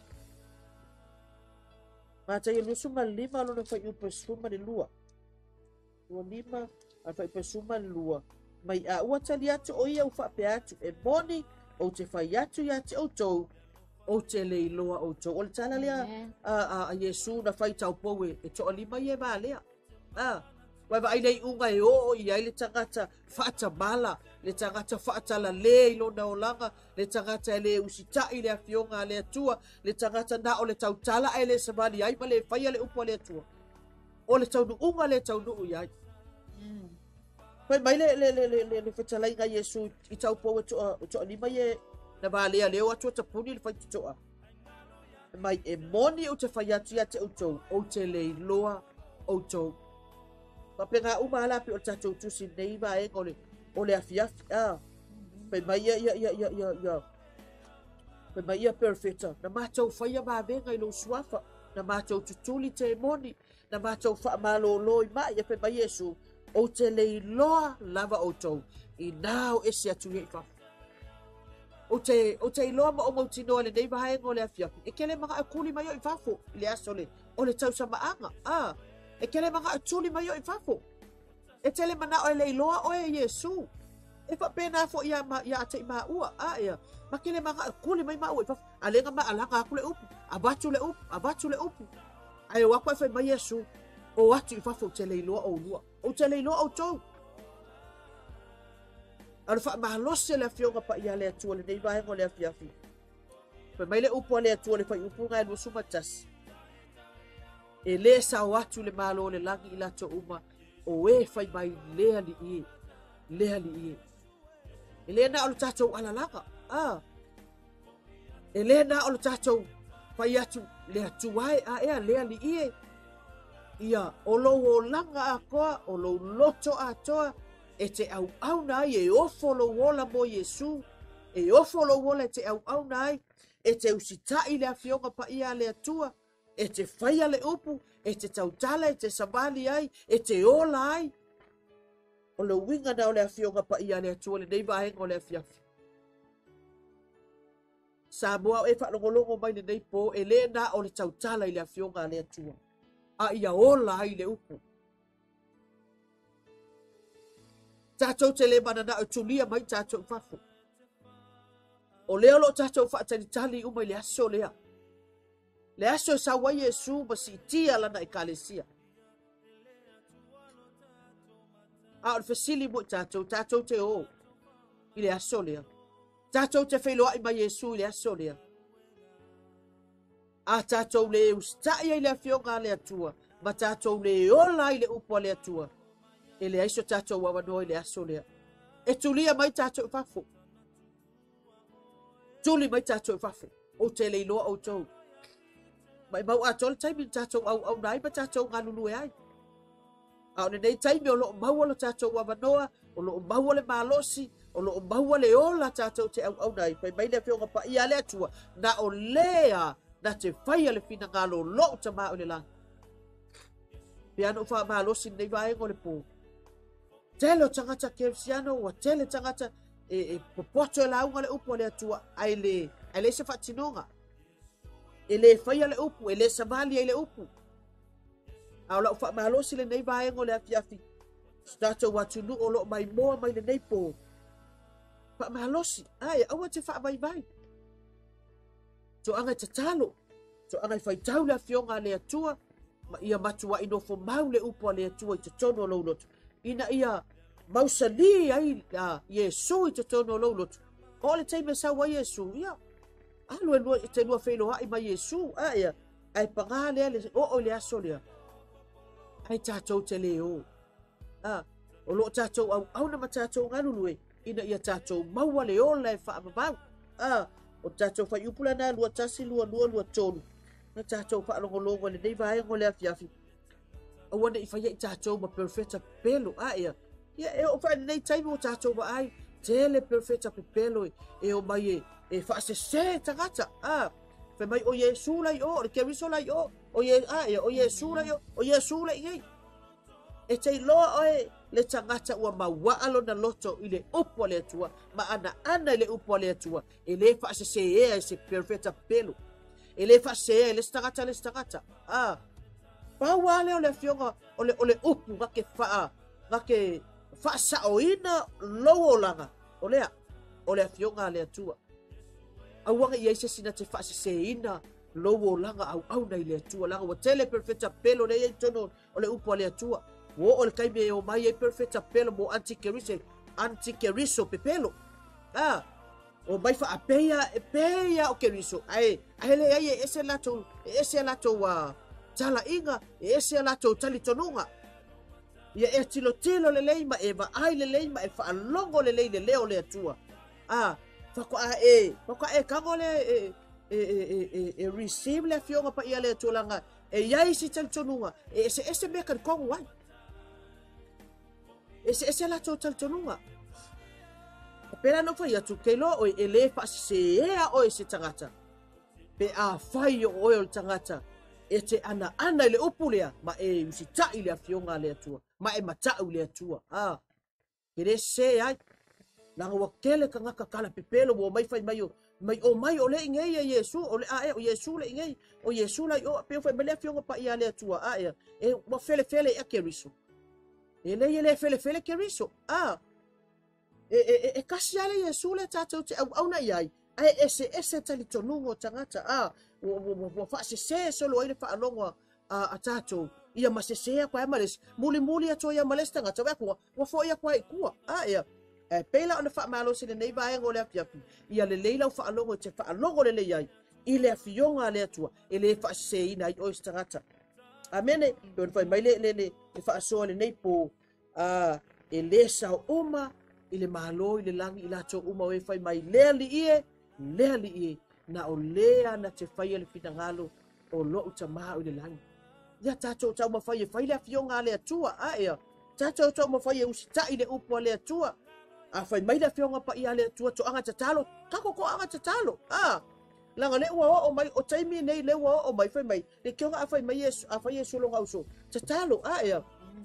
matai o lusu ma lima lona fai upe suma le lua lua lima a fai upe suma le lua mai a ua tali atu o ia u whaape atu e moni o te whai atu ia te outou o te leiloa outou o le tala lea a, a, a Yesu na whai tau powe e to o lima ia maa lea a wai wa ai unga e o i ai le tangata whaata mala le tangata whaata la le ilo na olanga le tangata e le usitai le afionga le atua le tangata na o le tau tala ai le samani ai ma le whaia le upo le atua o le tau unga le tau nuu i ai Pai mai le le le le le le fetalai ga Yesu i tau po to to ni mai na ba le le o to to puni le fai to mai e moni o te fai atu ia te o to o te le loa o to pa pega uma ala pe o tatou tu si nei ba e ko le o le afia a pai mai ia ia ia ia ia pai mai ia perfecta na ma tau fai ba be ngai lo suafa na ma tau tutuli te moni na ma tau fa malo lo mai ia pai mai Yesu o te leiloa lava o tou i nao ese atu i fa o te o te iloa ma o mo tino le nei vae ngo le afia e kele manga akuli mai i fafo le asole o le tau sama anga ah e kele manga atuli mai i fafo e tele mana o le iloa o e Yesu e fa pena fo ia ma ia te ma ua ah ia ma kele manga akuli mai ma o i fafo alenga ma alanga akule upu abatu le upu abatu le upu ai wa kwa fa mai Yesu o atu i fafo te leiloa o lua o te leiloa o tou ala fa malose le fionga pa ia le atua le nei vaengo le afiafi pa mai le upo le atua le fai upu ngai lo sumatas e le sa o atu le malo le langi ila to uma o e fai mai le ali i le ali i e le na o tatou ala langa ah e le na o tatou fai atu le atuai a e le ali i ia o lo o langa a koa o lo loto a toa e te au au nai e ofo lo wola mo Yesu e ofo lo wola te au au nai e te usitai le afionga pa ia le atua e te whaia le upu e te tautala e te sabali ai e te ola ai o lo winga na o le afionga pa ia le atua le nei vahenga o le afiafi sa moa e whalongolongo mai le nei po e le na o le tautala i le afionga le atua a ia ola ai le upu. Tātou te le mana na o tulia mai tātou whafo. O leo lo tātou whaatani tali umai le aso lea. Le aso sa wa Yesu ma si tia lana i kalesia. A o fasili mo tātou, tātou te o i le aso lea. Tātou te whailoa i ma Yesu i le aso lea. A tātou le ustai ai le afionga le atua, ma tātou le ola i le upo le atua. E le aiso tātou wawanoa i le aso lea. E tulia mai tātou whafo. Tuli mai tātou whafo. O te le iloa o tau. Mai mau a tole taimi tātou au au nai ma tātou ngā lulu e ai. A o nei taimi o loo maua lo tātou wawanoa, o loo maua le malosi, o loo maua le ola tātou te au au nai. Pai mai le whionga pa ia le atua, na o lea na te whaia le fina ngalo lo ta maa o le lang. Piano wha maa losi nei vaengo le pō. Tele tangata kefsiano wa tele tangata e, e popoto e launga le upu le atua ai le, ai le se whatinonga. E le whaia le upu, e le samali ai le upu. Au lau wha maa losi le nei vaengo le afiafi. Stata watu nu o lo mai moa mai le nei pō. Wha maa losi, ai, awa te wha mai vai. So anga te talo, so anga i whaitau le afionga le atua, ma ia matua ino fo mau le upo le atua i te tono lau lotu. Ina ia mausali ai a Yesu i te tono lau lotu. O le teime sa wa Yesu, ia. Alu e lua, te lua whailo hai ma Yesu, a ia. Ai panga lea le, o o le aso lea. Ai tātou te leo. A, o lo tātou au, au na ma tātou ngalulue. Ina ia tātou maua le o le wha amabau. A, o tātou whai upula nā lua tasi lua lua lua tonu. Na tātou wha alongolongo le nei vaengo le afiafi. Awana i whaia i tātou ma perfecta pelo. A ea. Ia e o whae nei taimi o tātou wa ai. Tele perfecta pe pelo e, e o mai e. E wha se se tangata. A. Whae mai o Yesu lai o. O le keriso lai o. O ye, a ea. O Yesu lai o. O Yesu lai hei. E te loa o e. le tangata ua mauaa lona loto i le upu a le atua ma ana ana i le upu a le atua e lē faaseseea e se perfeta pelo e lē faaseseea i le tagata le tagata a paua le o le afioga o le o le upu gake faa gake faasaʻoina lou olaga o lea o le afioga a le atua auaga iai se sina te faaseseina lou olaga auauna i le atua laga ua tele perfeta pelo le iai tono o le upu a le atua o o le kaimi e o mai ai perfeta pelo mo antikeriso antikeriso pepelo a o mai faapeia e peia o keriso ae ae leai e ese latou e ese latou a talaʻiga e ese latou talitonuga ia e tilotilo lelei ma e vaai lelei ma e faalogo lelei lelea o le atua a fakoae fakoae kago le e e e e e receive le afioga paia le atulaga e iai si talitonuga e ese ese mea kalikogu ai ese ese latou talitonuga pela no fai atu kei lo o e lē faaseseea o ese tagata pe a fai o oe o le tagata e te ana ana i le upu lea ma e usitaʻi le afioga a le atua ma e mataʻu le atua a ke lē se ai laga ua kele kagaka kala pepelo ua mai fai mai o mai o mai o leʻigei a iesu o le a e o iesu leʻigei o iesu lai o pe fai mai le afioga paia le atua a e e ua felefele ia keriso e lei e lē felefele keriso a e e e kasi ale iesu le tatou te auauna i ai ae ese ese talitonuga o tagata a ua faasesē solo ai le faalogo a a tatou ia masesea koe ma lesi mulimuli atoa ia ma lesi tagata ua kua ua foʻi aku ai kua a ia e pei la ona faamalosi lenei vaega o le afiafi ia lelei lau faalogo e te faalogo lelei ai i le afioga a le atua e lē faaseseina ai o ese tagata amene pe ona fai mai le le le faasoa lenei po a e lē saouma i le malo i le lagi i latou uma o e fai mai lea liie lea liie na o lea na te fai le finagalo o loʻu tamā o i le lagi ia tatou taumafai e fai le afioga a le atua a ea tatou taumafai e usitaʻi le upu a le atua a fai mai le afioga paia a le atua toʻaga tatalo kakokoʻaga tatalo a laga le ua oo mai o taimi nei le ua oo mai fai mai le kioga a fai mai a fai e sologauso tatalo a ea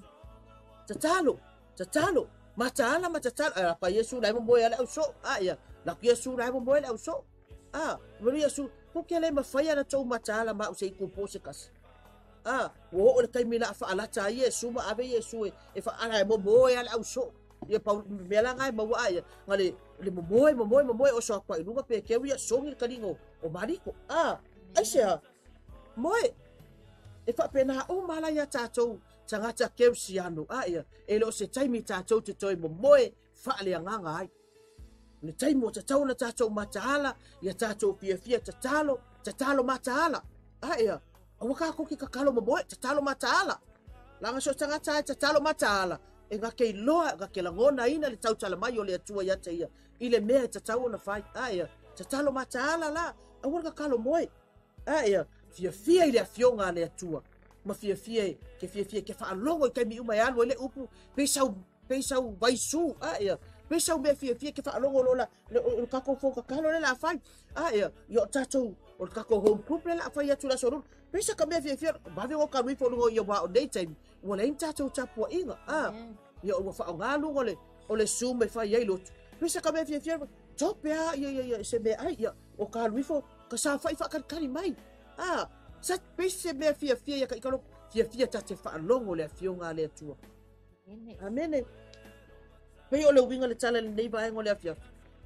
tatalo tatalo mataala matatala a pa Iesu lai mo ele au so a ia la Iesu lai mo ele au so a mo Iesu ko ke le mafai na tou mataala ma o se ku posikas a wo o kai mina fa ala ta Iesu ma ave Iesu e fa ala mo mo ele au so ia pa me la ngai ma wa ia ngale le mo mo mo mo mo o so pa lunga pe ke wi so ngi kalingo o mariko a ai se mo e fa pena o mala ya tatou tangata keusiano a ia e lo se taimi tatou te toi mo moe faaleagaga ai le taimi o tatau na tatou mataala ia tatou fiafia tatalo tatalo mataala a ia aua kakoki kakalo mo moe tatalo mataala laga so tagata ai tatalo mataala e gake iloa gake lagona ina le tautalamai o le atua ia te ia i le mea e tatau ona fai a ia tatalo mataala la aua kakalo moe a ia fiafia i le afioga a le atua ma fia fia ke fia fia ke faalogo i kai mi uma alu le upu peisau peisau vaisu a ia peisau me fia fia ke faalogo lola le kako fo kakalo le la fai a ia yo tatou o kako home group le la fai atu la soru peisa ka me fia fia ba ve o ka wi fo lo yo wa o daytime wala in tatou tapu inga a yo o fa ngalu ole ole su me fai ai lot peisa ka me fia fia topea ia ia se me ai ia o ka wi fo ka sa fai fa kari mai a sa pese me fia fia ya ka fia fia ta te faalogo le afioga le atua amene pei o le uiga le tala lenei vaega o le afiafi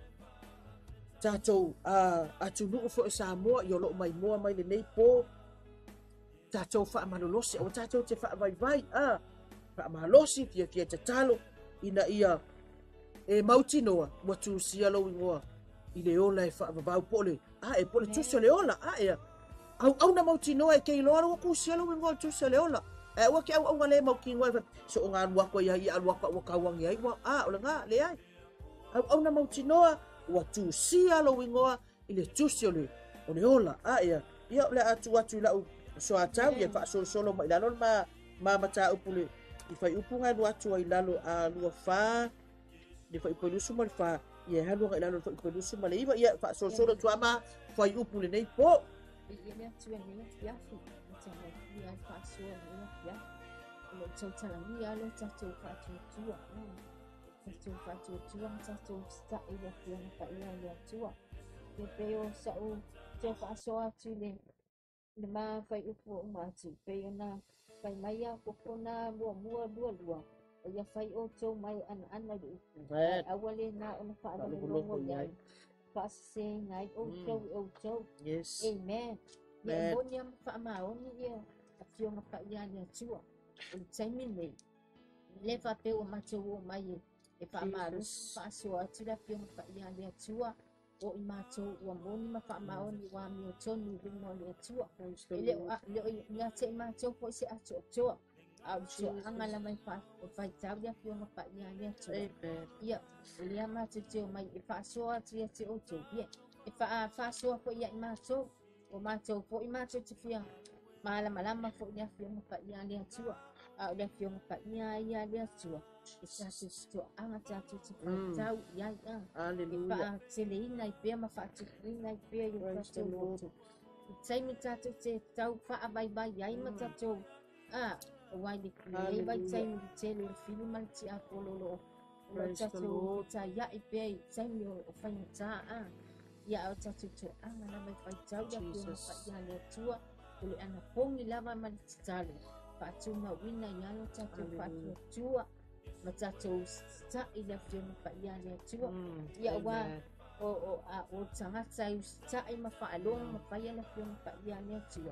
tatou a atunuu foʻi Samoa i o loo mai moa mai lenei po tatou faamalolosi o tatou te faavaivai a faamalosi fia fia tatalo ina ia e mautinoa ua tusia lou igoa i le ola e faavavau po le a e po le tusi o le ola a ea au au na mautinoa e kei loa ku sialo wingo tu seleola e wa ke au au le mau kinwa so nga wa ko ya ya wa wa ka wang ya wa a o nga le ai au au na mautinoa wa tu sialo wingo ile tu sialo o le ola a ya ya le atu atu la so ata ya fa so solo ma lalo ma ma mata upule i fai upunga no atu ai lalo a lua fa ni fai ko lusu mal fa ya halu ga lalo fa ko lusu mal iba ya fa so solo tu ama fai upule nei po
Ia atu e ia fiafi, te ia pasua ia fiafi. lo tau talangi a lo tatou whaatuatua. Tatou whaatuatua ma tatou sta i le fiona pa ia le atua. Ke peo sau te whaasoa atu le le maa whai upo o mātu. Peo na whai mai a kokona mua mua lua lua. O ia whai o tau mai ana ana le upu. Ai awale na ona whaalongo iai. Whaasase ngai o tau o tau.
Yes.
Amen. Ia monia ma whaamaoni ia. A fionga pa ia le atua. O taimi nei. Le whapeo o matou o mai e. E whaamarusi whaasoa atu la fionga pa ia le atua. O i mātou ua moni ma whaamaoni wa mi o tonu ringo le atua. E leo leo ia te i mātou po i se atu o toa. Au so anga la mai fa fa tau ya fionga pa ia le atua. Ia ia mātou te o mai e whaasoa atu ia te o tau. Ia e whaasoa po ia i mātou. O mātou po i mātou te fia. Malama lama po ia fionga pa ia le atua. Au le fionga pa ia ia le atua. E tātou sto anga tātou te whaitau ia ia.
Hallelujah.
E wha te leina i pia ma whaatukuina i pia i tātou roto. I taimi tātou te tau wha vai vai iai ma tātou. Ah, o wai le kulei vai taimi i tele o whilu malti a pololo. O tātou ta ia i pia i taimi o whainata. Ah, ia o tātou to anga na mai whaitau ia pia ma wha ia le atua. O le ana pongi lava malti talo. Whaatu na wina i alo tātou whaatu atua. Ma tātou sta i le fiona pa ia le atua. Ia wa o o a o tangata i sta i ma whaalonga ma whaia le fiona pa ia le atua.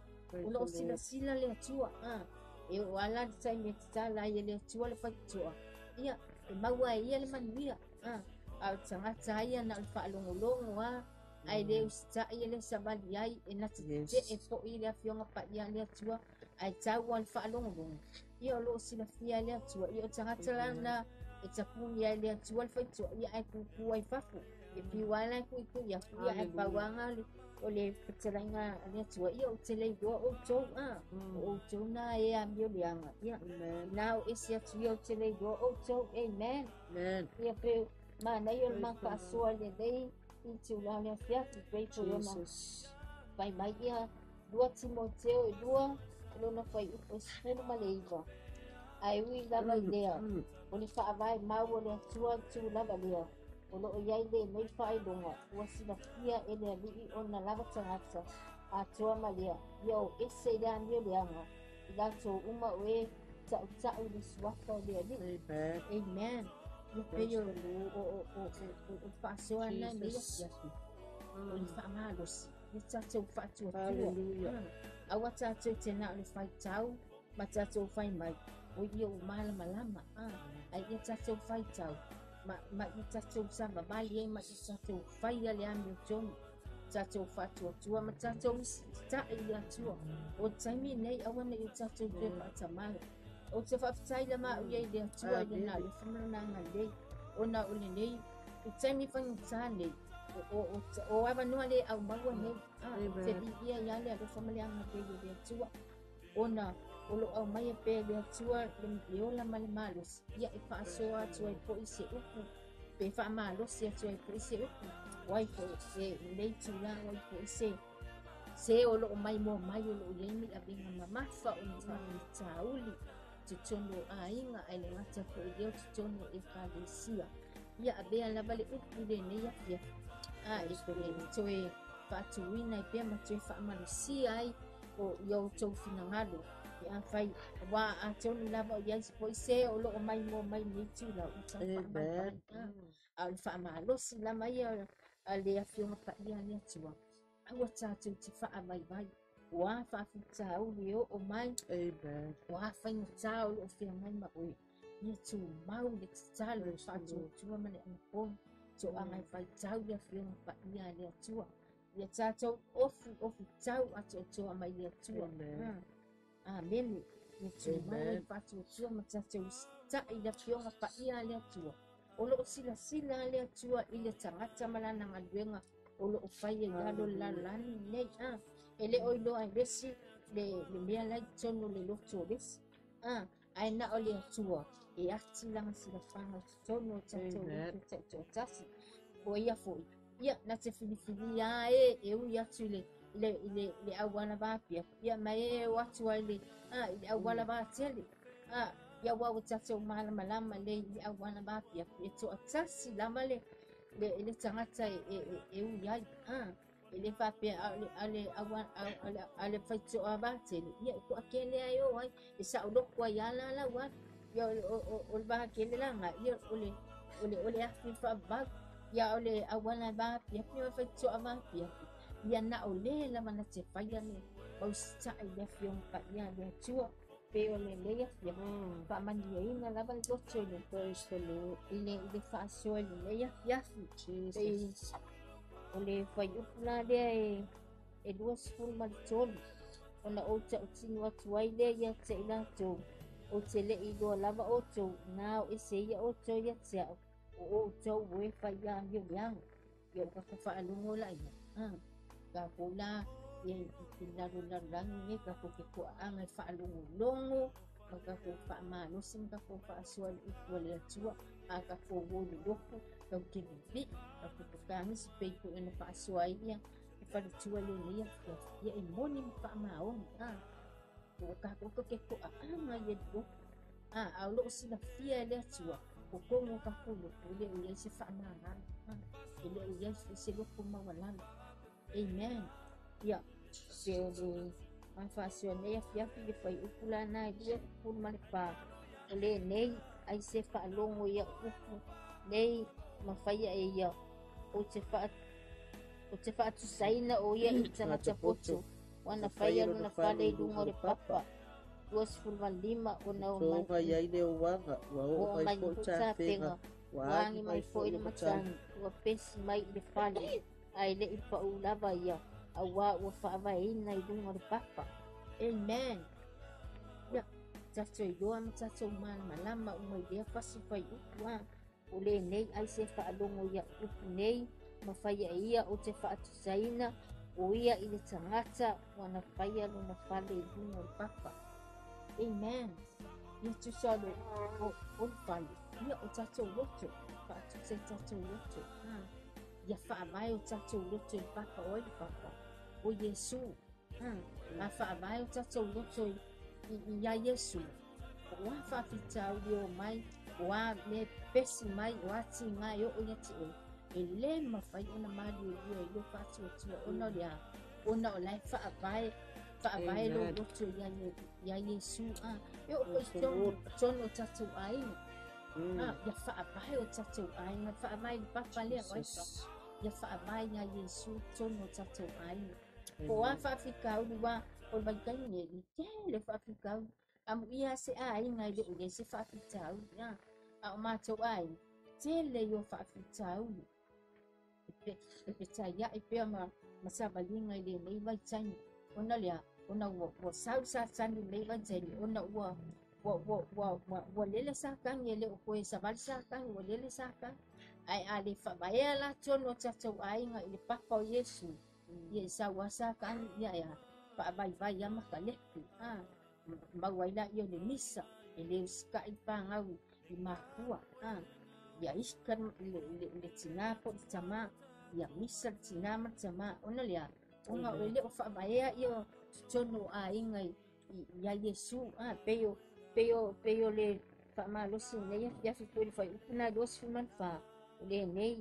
O lo sila sila le atua. E o ala di tai me tala i le atua le whaitua. Ia, e maua e ia le manuia. A o tangata ia na le whaalongo longo a. Ai le usta i le sabali ai e nati te e po i le fiona pa ia le atua. Ai tau al whaalongo longo. Ia lo sila fia le atua. Ia o tangata lana e tapuni ai le atua le whaitua. Ia ai kuku ai whafu. E piwala ai kuku ia ia ai pawanga le o le patalinga le atua. Ia o te lei doa o tau. O tau na e a mio leanga. Ia. Nau e si atu ia o te lei doa o tau. Amen. Ia pe mana ia o maka asoa le lei. I te ula le fiatu. Pei po iona. Pai mai ia. Dua Timoteo e dua. Lona fai upo sifunu maleiva. Ai ui lava i lea. O ni whaavai mau o le atua tu lava lea. O lo o iai le noi whai longa. Ua sina fia e lea lii o na lava tangata. A toa ma lea. Iau ese lea mio leanga. I lato uma o e tau tau le suafa o lea li. Amen. Ia peo o whaasoa na mea fiatu. O ni whaamalosi. Ia tātou whaatua tua. Awa tātou te nā le whai tau, ma tātou whai mai. O ia o malama lama. Ai ia tātou whai tau. Ma i tātou samba mali e ma i tātou whai ale ame o tonu. Tātou whatua tua, ma tātou ta i le atua. O taimi nei awa nei o tātou te whaatamala. O te whaftai la maa uia i le atua i le nā le whamananga lei. O nā ole nei, o taimi whangutaa nei. O awa noa le au maua nei. Te bibia ia le alo whamaleanga pe le atua. Ona, o lo au mai pe le atua le mbiola male malos. Ia e whaasoa atua i po i se upu. Pe wha malos i atua i po i se upu. Wai po e lei tula wai po i se. Se o lo mai mo mai o lo iemi a binga mamafa o ni wha tauli. Te tono a inga ai le ngata po i leo te tono e kālesia. Ia a bea lava le upu le nei a fia. Ah, e ko le toe whaatuina i pia ma toe whaamalusia ai o iau tau finangalo. I a whai, wā a tonu lava o iai po i se o loo mai mo mai ni tu la o tau whaamai. A le whaamalosi la mai a le a fionga pa ia le atua. Awa tātou te whaamai vai. Wā whaafita au leo o mai. Wā whainga tāo o whia mai ma oi. Ia tu mau le talo whaatu tua mane anapon. So angai whai tau ia whionga pa ia le atua. Ia tātou ofu ofu tau atu atua mai le atua. Amen. Ia tu mai whatu atua ma tātou ta i le whionga pa ia le atua. O loo sila sila le atua i le tangata malana ngaluenga. O loo whai e yalo lalani nei. E le oilo ai resi le mea lai tono le loto resi. Ai na o le atua. E ati langa sila whanga tono tātou rito tātou tasi. O ia foi. Ia na te whiniwhini ia e e ui atu le le le le awana vapia. Ia mai e o atu ai le le awana vapia. Ah, ya wa uchacho mala malama le ya wana ba ya eto atasi lama le le le tangata e e e u ya ah ele fa pe ale ale awan ale ale faito abate ya ko akele ayo ai isa udo kwa ya la la wa ya o o ba akele la nga ya ole ole ole afi fa ba ya ole awana ba ya pe faito abate ya ya na ole la mana se fa ya le o sa ya fiong pa ya le chua pero le le ya
Mm.
pa man ya ina la ba lo chole
Praise the Lord.
ile ile fa so le ya ya
Jesus.
ole fa yupla de e duas forma tol ona o cha utsin wa tuaile ya cha ila to o tele i do lava o to now e se ya o to ya cha o o to we fa ya yo yang yo ka fa alungo la ya ah ka pula ye tinda do la lang ye ka ko ke ko ang fa alungo longo ka ko fa ma no sim ka ko fa aswal equal ya tua aka ko wo do ko ka ke bi ka ko ka mi se pe ko ena fa aswai ya fa tua le ya ya e moni fa ma o ah ko ka ko ke ko ang ye do ah au lo si la fia le tua ko ko mo ka ko lo le ye se fa ma ah ele ye se lo ko ma wala amen ya pero mafasione ya fia fi fai upula na dia pun malpa ole nei ai se fa longo ya upu nei mafaya ya o te fa o te fa tu saina o ya itanga tapoto wana faya luna fale dungo le papa duas fulman lima o na
So nga yai le wanga wa o mai po cha fenga
wangi mai fo ina matan wa pes mai le fale ai le ipa ulava ya awa wa fa vai na dungo le papa amen ya tato yo am tato man malama umai dia pasifai upwa ule nei ai se fa alongo ya upu nei mafaya ia o te fa atusaina o ia ile tangata wana faya luna fale dungo le papa amen ya tu salo o o fale ya o tato loto fa atusai tato loto ha ya fa mai o tato loto le papa o le papa o Yesu a fa mai o tato loto i ya Yesu wa fa fitau yo mai wa me pesi mai wa ti mai o ya ti o ele ma fa ona mali o yo fa ti o ona ya ona la fa vai fa vai lo loto ya ya Yesu ah yo o son son o tato ai ah ya fa vai o tato ai na fa mai papa le wa ya fa vai ya Yesu son o tato ai ko wa fa fikau wa o ba kan ne ni le fa fikau am ia se ai ngai de o se fa fikau ya a ma to ai te le yo fa fikau pe pe ta ya e pe ma ma sa ba li ngai de nei ba chan ona le ona wo wo sa sa chan de nei ba chan ona wo wo wo wo wo le le sa kan ye le ko sa ba sa kan wo le le sa kan ai ali fa ba ya la chon o cha to ai ngai le pa ko Yesu ye sa wa sa kan ya ya pa bai bai ya ma ka le ah ma wai la yo le misa ele ska i pa ngau i ma kua ah ya iskan le le le tina po tama ya misa tina ma tama ona le ona o le o fa bai ya yo chono a ingai ya Yesu ah peyo peyo peyo le fa ma lo sin le ya fi po le fa na dos fi man fa le nei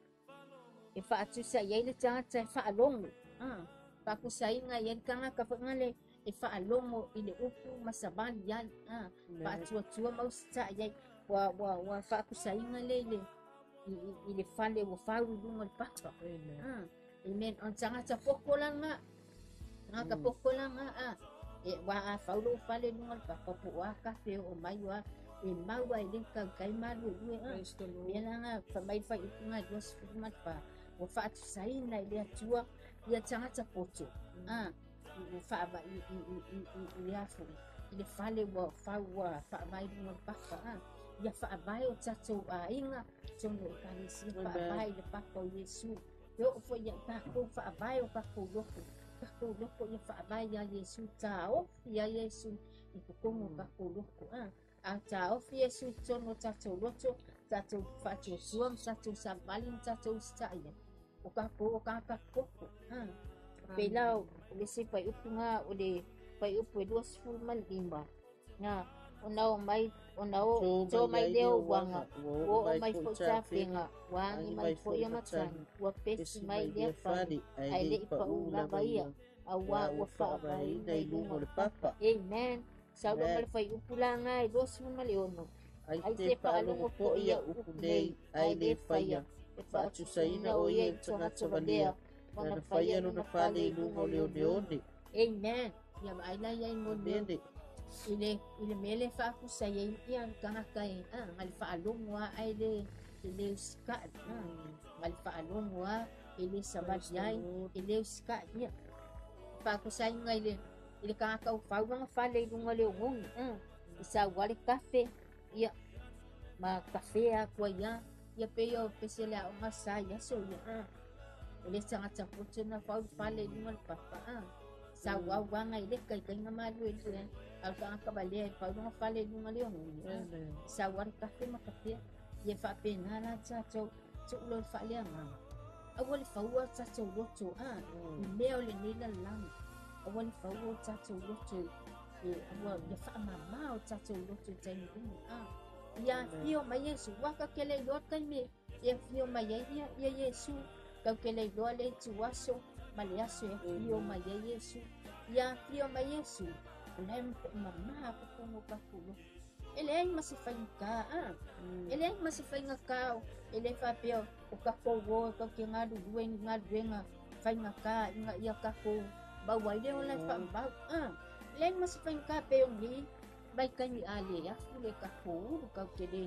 e fa atu sa ye le tanga tsa fa along ah pa ku sa inga yen kanga ka fa ngale e fa alongo ile upu masabali yan ah pa atu atu ma usta ye wa wa wa fa ku sa inga le le ile fale wo fa ru dungo pa ah amen on tanga tsa pokola nga nga ka pokola nga ah e wa a fa ru fale dungo pa pa pu wa ka pe o mai wa e mau ai le ka kai ma lu ah ya nga fa mai fa ipunga dos fumat pa wa fa atu sa ina ile atua ia tanga tsa poto ah i fa ba i i i i ia fu ile fale wa fa wa fa mai mo pa ah ia fa ba o tsa tso a inga tso no ka ni si fa ba ile pa ko Yesu yo fo ia pa ko fa ba o pa ko lo ka ko lo ko ia fa ba ya Yesu tao ya Yesu i ko mo ka ko lo ko ah a tao Yesu tso no tsa tso lo tso tsa tso fa tso suam tsa tso sa balin tsa tso sta ia o ka po o ka ka po ah pela le se pa upunga o le pa upu duas fulman lima nga ona o mai ona o
So
so
mai
mai
ai
leo
leo
wanga
wanga.
wo
O
o
mai
mai
fo
fo
cha
cha
fenga.
penga wangi
Angi
mai
mai
fo
fo
ia
i
matani
matani.
ua pesi
Esi
mai
mai
lea
lea
fale
fale. Ai
ai
le
le
i
i
pa
pa
u
u
la
lava
mai
ia
ia.
a ua
Ia
ua
ua
fa
wha
vai
mai
nei
nei
lunga
lungo
le
le
papa
papa.
amen sa ua
Amen.
male fai upula ngai dosi male ono
Ai
ai
te
te pa
whaalongo
alongo
po
po
ia
ia
upu
upu
nei
nei
ai
ai
le
le
whaia.
faia e fa
Whaatu
atu
saina
ina
o
o ia
ia
i
i
tonga
tangata
tolea
walea.
wana
Nana
faia
whaia
luna
luna
fale
whale
i
i
lunga
lungo leo
leo leoni
leone.
amen ia ai la ia i mo leo
Amene.
ile ile mele fa aku saya ia kanga kai ah ngal fa alongo ai le ile ska ah ngal fa alongo ile sabat
Praise the
yai
Lord.
ile ska ia fa aku sai ngai le ile kanga kau fa nga fale i lunga leo ngon ah isa wale kafe ia ma kafe aku ia ia pe yo pesela o nga saya so ia ah ile sanga chapucho na fa fale i lunga papa ah sa wa wa ngai le kai kai nga malu ile al ka ka bale pa nga fale i lunga leo ngon
Amen.
sa war kafe ma kafe ia fa pena na cha cho cho lo fa le nga awal fa wa cha cho lo cho ah leo le ni la lang awal fa wa cha cho lo cho e awal ia fa ma ma o cha cho lo cho cha ni ah ia fio mai yesu wa ka kele lo kai me ia fio mai ia ia yesu ka kele lo le tu waso maliaso ia fio mai ia yesu ia fio mai yesu lem ma ma ko ko ka kulo ele ai masifainga ah ele ai masifainga ka ele fa peo o ka ko wo ko ke nga du wen nga wenga fainga ka nga ia ka ko ba wai de ola fa ba ah ele ai masifainga pe ni bai ka ni ale ya fule ka ko ka ke de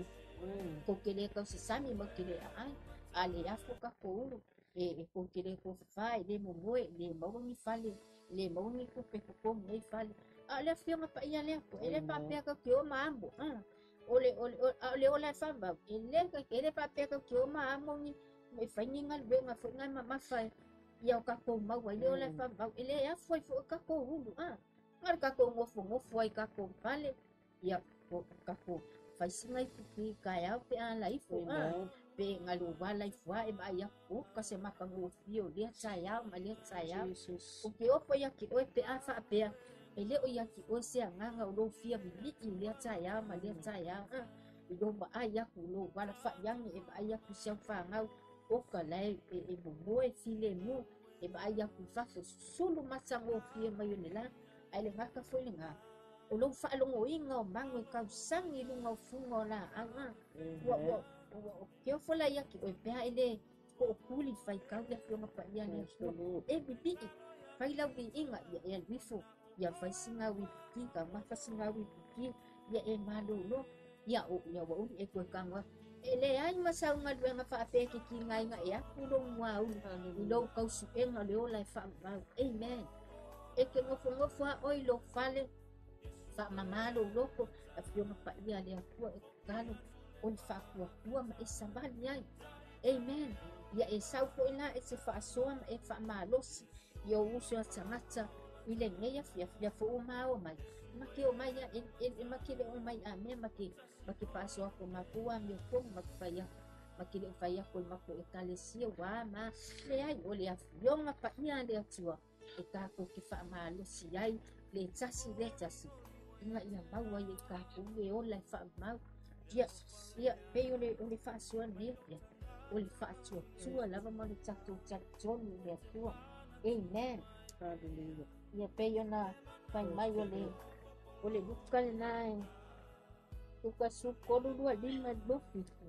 ko ke de ka sami ma ke de ai ale ya fo ka ko e e ko ke de ko fa de mo mo de mo ni fale le mo ni ko pe ko nei fale ale fio nga pa ia le ko ele pa pe ka ke o mambo ah ole ole ole ole fa ba ele ka ele pa pe ka ke o mambo ni me fa ni ngal be nga fo nga ma ma fa ia ka ko ma wa ele ole fa ba ele ya foi fo ka ko hu ah ngar ka ko ngo fo ngo foi ka ko vale ia ko ka ko fa singai ki ka ya pe ala ifo ah pe ngalu wala ifwa e ba ya ko ka se ma ka ngo fio le cha ya ma le cha ya o ke o fo ya ki o pe a fa pe ele o ya ki o se nga nga o lo fia bi i le cha ya ma le cha ya ah i do ba ya ku lo wala fa yang e ba ya ku se fa nga o ka lai e e mo mo e file mo e ba ya ku fa sulu ma sa ngo fia ma yo ne la ai le ngaka foi le nga o lo fa lo ngo inga o mango ka sang i lo ngo fungo la anga wa wa o ke fo la ya ki o pe ele ko kuli fai ka ya fo ma pa ya ne e bi bi fai la bi inga ya ya bifo ya fai singa wi ki ka ma fa singa wi ki ya e ma lo lo ya o ya wa e ko ka wa ele ai ma sa nga dwe nga fa pe ki ki ngai nga ya ku lo wa u lo ka su e nga le o la fa ba amen e ke ngofo ngofo oi lo fale fa mamalo loko a fio pa ia le aku e kalo on fa ku ku ma e sabali ai amen ya e sau ko ina e se fa so ma e fa malos yo uso a tsamata ile ngeya fia fia fo ma o mai ma ke o mai e e ma ke le o mai a me ma ke ma ke pa so ko ma ku a me ko ma fa ya ma ke le fa ya ko ma ko e kale si wa ma le ai o le a fio ma pa ia le atua e ka ko ke fa malos si ai le tasi le tasi inga ia mau ai ka ku le o la fa mau ia ia pe o le o le fa so ni ia o le fa so so la va mo le tatu tatu ni le tua amen
Hallelujah.
ia pe o na fa mai o le o le bukal na tu ka su ko lu lu lima do fitu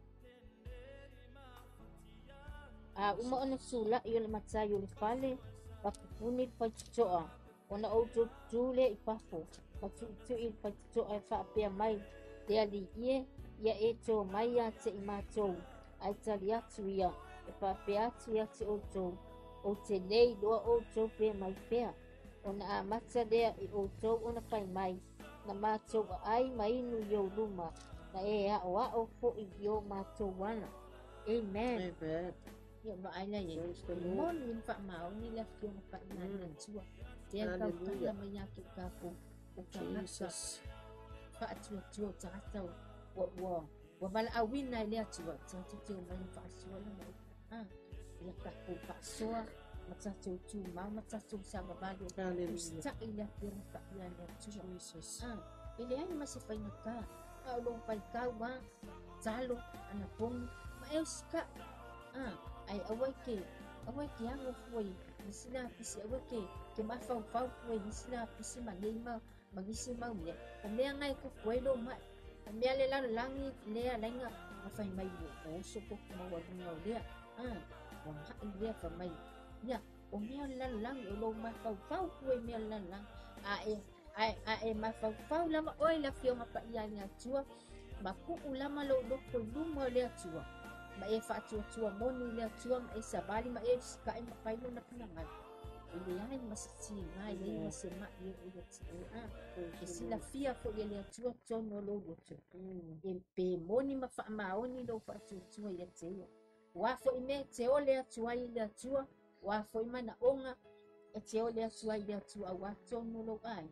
a uma ona sula i le matsa i le fale pa puni pa choa ona o tu tule i pafo pa tu tu i pa tu ai fa pe mai te ali ie ia e to mai ya te i ma to ai tali atu ia e pa pe atu ia te o to o te nei do o to pe mai pe ona a matsa de i o to ona pai mai na ma to ai mai nu yo luma na e a o a o fo i yo ma to wana amen
Amen.
ya ba ai la ye mon ni fa ma o ni la ki o pa na na tua te ka ka la ma ya ki ka ko o ka na sa fa tu tu ta ta wo wo wo bal a win na le tu ta tu tu ma fa so la ma ah ya ka ko pa so ma ta tu tu ma ma ta tu sa ba ba do
Hallelujah.
ta ila ki o pa ya le tu
Jesus.
ah Ele ai ma se fainga ka. A lo pai ka wa talo ana pong ma e ska. Ah, ai awai ke awai ke anga foi. Nisina pisi awai ke ke ma fau fau foi nisina pisi ma nei ma magisi ma me. Kame ngai ko puedo ma. Kame le la langi le lenga ma fai mai o so ko ma wa ngau le. Ah, wa ha le fa mai. Ya, o me la langi o lo ma fau fau foi me la lang. A e ai ai ma fau fau lama oi la fio ma pa ia nya tua. Ma ku ulama lo lo ko lumo le tua. Ma e fa tua tua moni le tua ma e sabali ma e ska e ma pai no na pinangan. Ele ai masisi ngai le masema ye uya tua. Ah, e sila fia fo ye le tua tono lo go tu. E pe moni ma fa ma oni lo fa tua tua ye tua. Wa fo i me te o le tua i le tua. Wa fo i mana onga e te o le tua i le tua wa tono lo ai.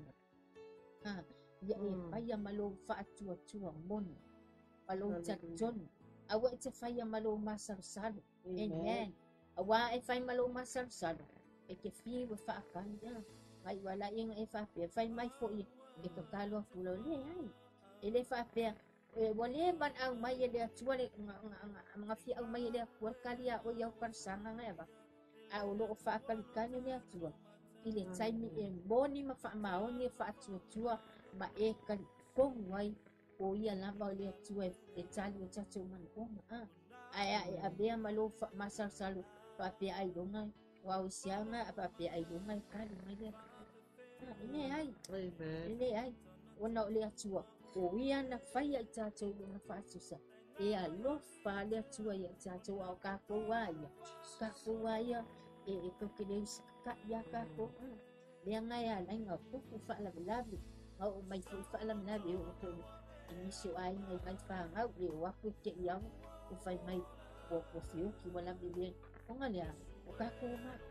Ah, ya e pai malo fa tua tua moni. Malo chatton. Awa te fai malo masar salo. Amen. Awa e fai malo masar salo. E ke fi wa fa kan ya. Ai wala ing e fa pe fai mai fo i. E ka kalo pulo le ai. Ele fa pe e wale ban ang mai le tua le mga fi ang mai le por kalia o ya persanga nga ba. A ulo fa kan kan le tua. Ile tsai mi e boni ma fa ma oni fa tua tua ma e kan kong wai o ia la ba le tua e tsali o tsa man ko ah ai ai a be ma lo fa ma sal salu pa pe ai donga wa o sianga pa pe ai donga ka ni mai le ah ini ai
Amen.
ini ai ona o le tua o ia na fa ia tsa na fa susa e a lo fa le tua ia tsa o ka ko wa ia ka ko wa ia e e ko ke le ka ya ka ko le ngai a lai nga pu pu fa la la bi o mai fu fa la na bi o ko ini si ai ngai mai fa nga e wa ku ke ya o fa mai ko ko fiu ki wala bi le o nga le o ka ko ma ko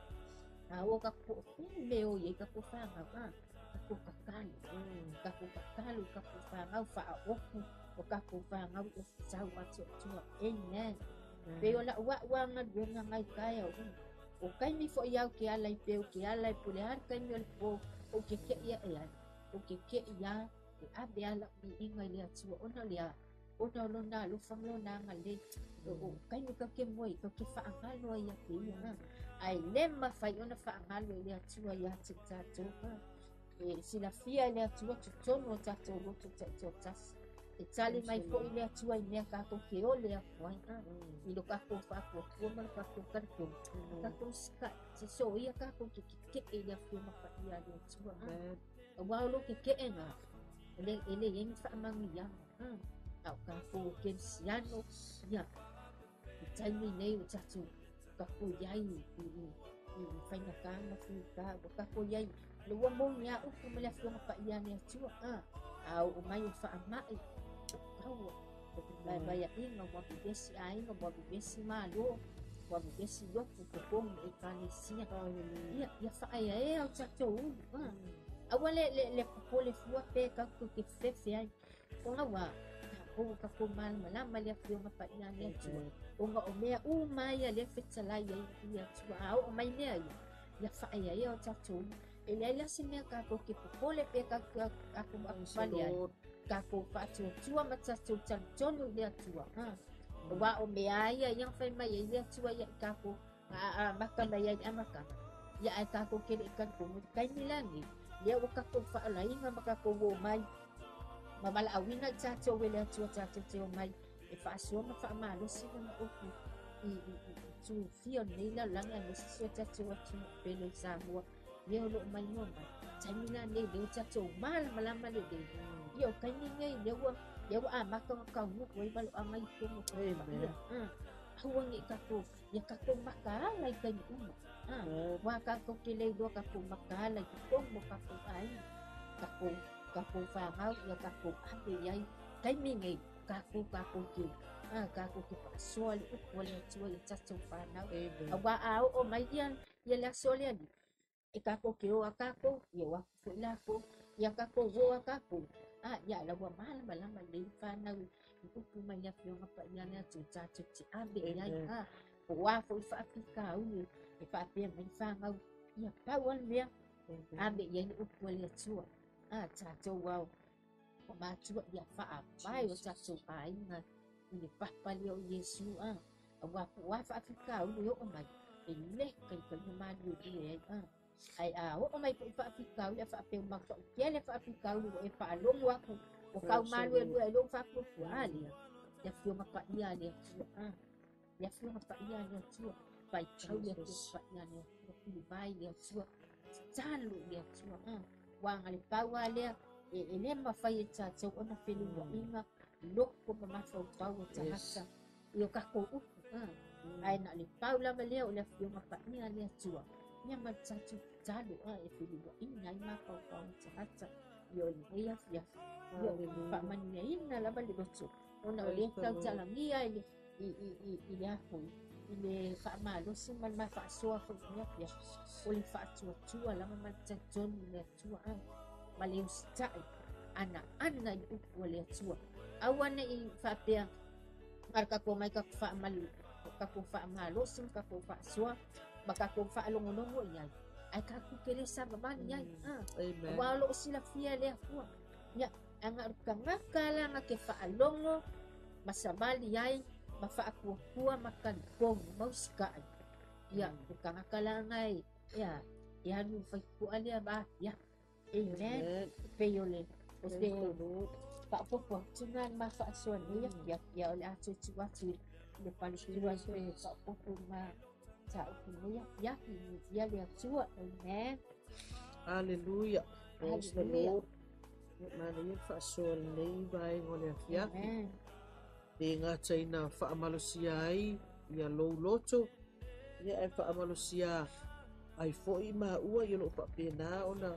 a o ka ko me o ye ka ko fa nga ka ko ka kalu ka ko ka kalu ka ko fa nga fa o ku o ka ko fa nga o sa wa tu tu amen pe o la wa wa nga nga ngai ka ya o kai mi fo iau ke alai pe o ke alai pule har kai mi o o ke ke ia ia o ke ke ia e a be ala mi inga le atu ona le o na lo na lo fang lo na ngale o kai mi ka ke moi ka ke fa angalo ia ke ia ai le ma fai ona fa angalo le atu ia te tatu e sila fia le atu tu tono tatu lo tu tatu tas e tali mai fo ile atu ai me ka ko ke o le ai i lo ka ko fa ko ko ma ka ko ka ko ka ko ska se so ia ka ko ke ke ile fo ma fa ia le atu a wa lo ke ke nga ele ele yang fa mangi ya au ka ko ke siano ya tai mi nei o tatu ka ko yai ni i fa na ka na fu ka ka ko yai lo wa mo nya u ko mala fu pa ia ni atu a au mai fa mai au vai vai aí no mo besi ai no mo besi malo mo besi do ko ko e kanisinha ia ia fa ai ai au tatu awale le le ko le fu pe ka ko ke fe fe ai ko nga wa ko ka ko mal mala malia fu ma pa ia ni atu o nga o mea u mai le fe tsala ia ia tu au o mai ne ai ia fa ai ai au tatu ele ai la se me ka ko ke ko le pe ka ka ko ma pa ia ka ko fa tu tu ma tsa tu tsa tonu le atu ha wa o mea ia yang fa mai ia tu ia ka ko a ma ka la ia ma ka ia ai ka ko ke ka ko kai ni langi dia waka ko fa lai nga maka ko wo mai mamala awina cha cho wele cha cha cha mai e fa so ma fa ma lo si na o ku i tu fio nei la la nga mo si cha cha cha pelo sa mo ye lo mai no mai cha ni na nei de cha cho mal mala ma le de yo kai ni ngai de wa de wa ma ka ka mo ko ba lo mai ko mo ko ba huwag ni ka ko ya ka ko makalay ka ni umo ah wa ka ko kilay do ka ko makalay ko mo ka ko ay ka ko ka ko fa ha ya ka ko ate yai kai mi ngai ka ko ka ko ki ah ka ko ki pa sol u wala tuwa ya cha cha fa na awa ao o mai yan ya la sol ya ni e ka ko ki o ka ko ya wa ko la ko ya ka ko wo ka ko ah ya la wa mal mala mal ni fa na upu mai ya fio ngapa ya na tu cha tu chi abe ya ha wa fo fa ka u e fa pe mai fa ngau ya pa wan dia abe ya ni upu le tu ah cha tu wa ka matua ia whaamai o tatou ainga i le papa leo Iesu a. A wapu wa whaafika ulu o mai. E le kai kai na mani o dia a. Ai a o mai po whaafika ulu a whaapeu maksa o kia le whaafika ulu e whaalongu aku. O kau malu e lua e lo whaakupu alia. Ia fio mapa ia le tua a. Ia fio mapa ia le tua. Pai kau ia fio mapa ia le tua. Kili vai le tua. Talo le tua a. Wanga le paua lea. E le mawhai e tātou ona whelu wa inga. Loko ma mawhau pau o tahasa. I o kako upu. Ai na le pau lama lea o le fio mapa ia le tua. Nia ma tātou talo a e whelu wa inga i mawhau pau o tahasa. I o le ea fia. I o le whamani a ina lama le roto. Ona o le tau talangia i i le aho. I le whaamalosi man ma whaasoa whaunia fia. O le whaatua tua lama ma tātonu le tua a. Ma leo sitai. Ana ana i upu o le tua. Awana i whaapea. Ar kako mai kako whaamalu. Kako whaamalosi kako whaasoa. Ma kako whaalongonongo i ai. Ai kako kere sa mamani ai.
Amen.
Walo o sila fia le akua. Ia. Anga rukangaka nga ke whaalongo. Masamali ai. Ma whaakua makanpongu. Mausika ai. Ia. Rukangaka nga ai. Ia. Ia nu whaikua lea ba. Ia. Amen. Peyole. Oste. Papopo. Tunan ma whaasoa nia. Ia. Ia ole atu tuatu. Le palikua pe papopo ma. Ta upunia. Ia. Ia le atua. Amen.
Hallelujah. Praise the Lord. Mana ia whaasoa nei vai ngone a fiaki.
Amen.
E ngata ina whaamalosia ai. Ia lou loto. Ia e whaamalosia ai fo'i maa ua i lo whaapena ona.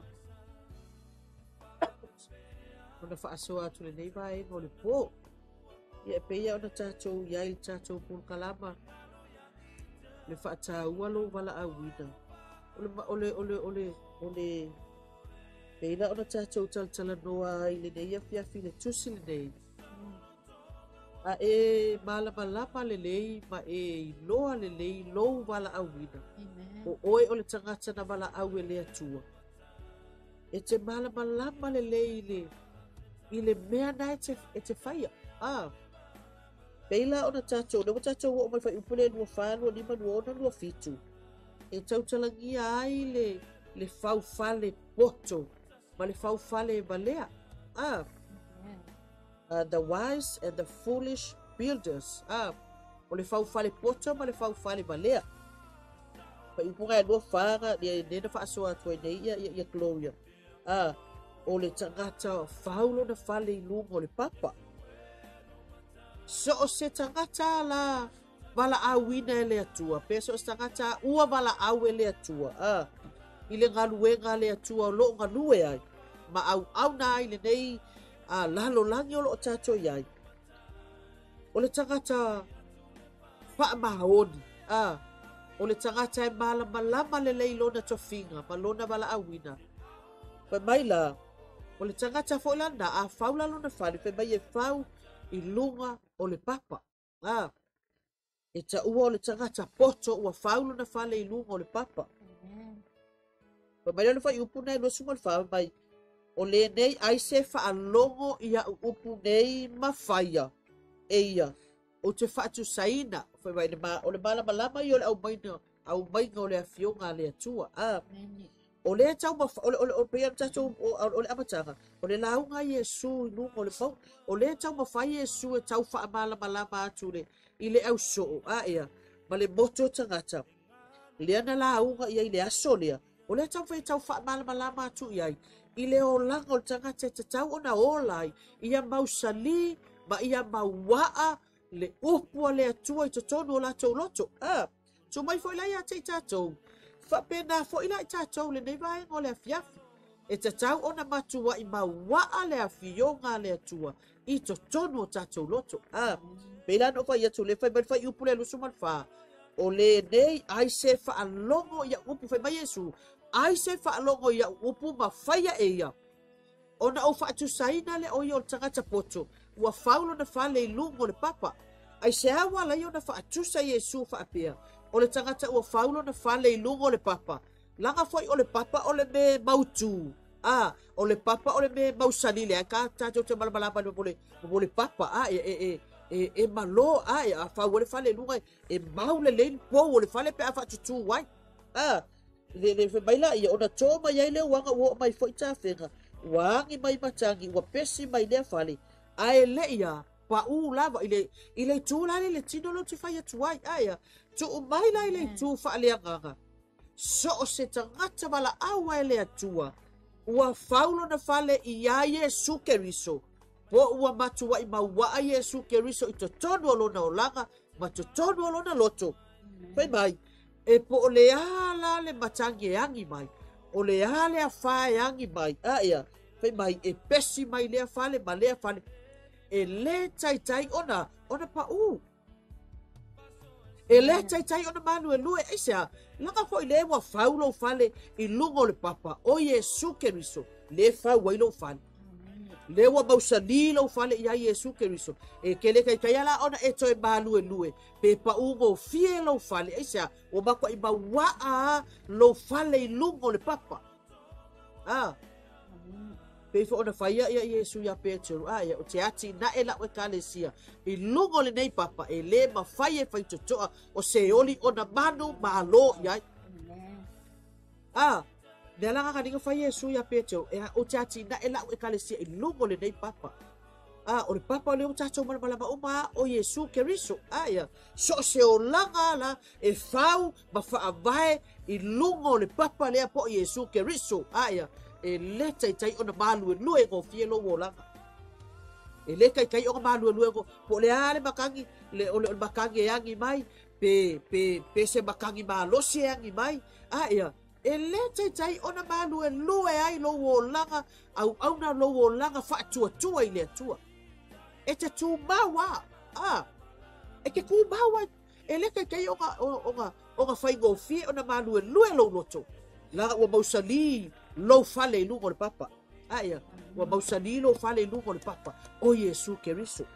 Ona whaasoa atu le nei vai ngone po. Ia e peia ona tātou iai le tātou pun kalama. Le whaataa ua lo wala awina. Ole ole ole ole ole peina ona tātou talatala noa i le nei a fiafi le tusi le nei. A e malama lama le lei ma e loa le lei lou wala awina. O oe o le tangata na wala awe le atua. E te malama lama le lei le i le mea na e te, e te whaia. Ah. Peila ona tātou, na tātou o mai whai upule nua whanua ni manua ona nua fitu. E tautalangia ai le le whauwhale poto. Ma le whauwhale balea. Ah. Uh, the wise and the foolish builders. Ah. O le whauwhale poto ma le whauwhale balea. Pa ipunga e nua whanga ni e nena whaasoa atua i nei ia ia Gloria. Ah. O le tangata whaulo na whale i lunga o le papa. So o se tangata la wala awina e le atua. Peso o se tangata ua wala awe le atua. Ah. I le ngaluenga le atua o lo ngalue ai. Ma au au na ai le nei a lalo langi o lo o tato iai. O le tangata wha mahoni. Ah. O le tangata e mala malama le leilo na tofinga. Malona wala awina. Pa mai la. O le tangata fo la na a faula lo na fali. Pa mai e fau i lunga o le papa. Ah. E ta ua o le tangata poto ua faulo na fale i lunga o le papa. Pa mai lana whai upu nei lo sunga le wha mai. O le nei ai se whaalongo i a upu nei mawhaia. E ia. O te whaatu saina. Whai mai le ma, o le malama lama i o le au maina. Au mainga o le awhionga le atua. Ah. O le tau ma o le o le o pe tatu o le amatanga. O le launga Yesu i lunga o le pau. O le tau ma whai Yesu e tau wha malama lama atu le. I le au so. Ah ia. Ma le moto tangata. Le ana launga i le aso lea. O le tau whai tau wha malama lama atu i ai. I le o langa o tangata te tau ona olai. Ia mausali. Ma ia mauaa. Le upua le atua i totonu o la tau loto. Ah. So mai fo ilai a te tatou. Whapena fo ila i tātou le nei vai ngō le awhiafi. E tātou ona matua i mauaa le awhionga le atua. I to tonu o tātou loto. Ah, pēla no whai atu le whai mai whai upu le lusu man wha. O le nei ai se whaalongo i a upu whai mai Yesu. Ai se whaalongo i a upu ma whaia e ia. Ona o whaatu saina le oi o tangata poto. Ua whaulo na whale i lungo le papa. Ai se awa lai o na whaatu sa Yesu whaapea. O le tangata ua whaulo na whale i lungo le papa. Langa foi o le papa o le me mautu. a o le papa o le me mausali le ka tatou te malamalapa le mole mole papa a e e e e malo a e a fa o le fale lunga e mau le le po o le fale pe a fa tutu wai a le le fe baila ia ona toma ia le wanga wo mai foi ta fenga wangi mai matangi wa pesi mai le fale ai le ia pa u lava ile ile tu la le tino lo ti fai tu ai ai tu mai la ile tu fa le nganga so o se tangata bala awa ele atua ua faulo na fale i a Yesu Keriso po ua matua i maua a Yesu Keriso i to tonu alona o langa ma to tonu alona loto fai mai e po o le ala le matangi e angi mai o le ale a fae angi mai a ia fai mai e pesi mai lea fale ma lea fale e le tai tai ona ona pa u e le tai tai ona manu e lue e sea langa fo i le wa faulo fale i lungo le papa o Yesu Keriso le fa wailo fale le wa mausalilo fale ia Yesu Keriso e kele kai kai ala ona e toe malu e lue pe pa ungo fielo fale e sea o makwa i mawa a lo fale i lungo le papa ah pe fo ona faia ia Yesu ya Petro a ia o te ati na e la o kalesia i lungo le nei papa e le ma fai e fai totoa o se oli ona manu malo ia ah ne la ga dinga fai Yesu ya Petro e o te ati na e la o kalesia i lungo le nei papa ah o le papa le o tato mala mala uma o Yesu Keriso a ia so se o langa la e fau ma fa vai i lungo le papa le po Yesu Keriso a ia e le tai tai ona malu e lue go fielo wo langa e le kai kai ona malu e lue go po le ale makangi le o le makangi e angi mai pe pe pe se makangi malo se angi mai a ia e le tai tai ona malu e lue ai lo wo langa au au na lo wo langa fa tua tua i le tua e te tu mawa a e ke ku mawa e le kai kai ona ona ona fai go fie ona malu e lue lo loto la o mausali lo fale i lungo le papa aia ua mausani lo fale i lungo le papa o Yesu Keriso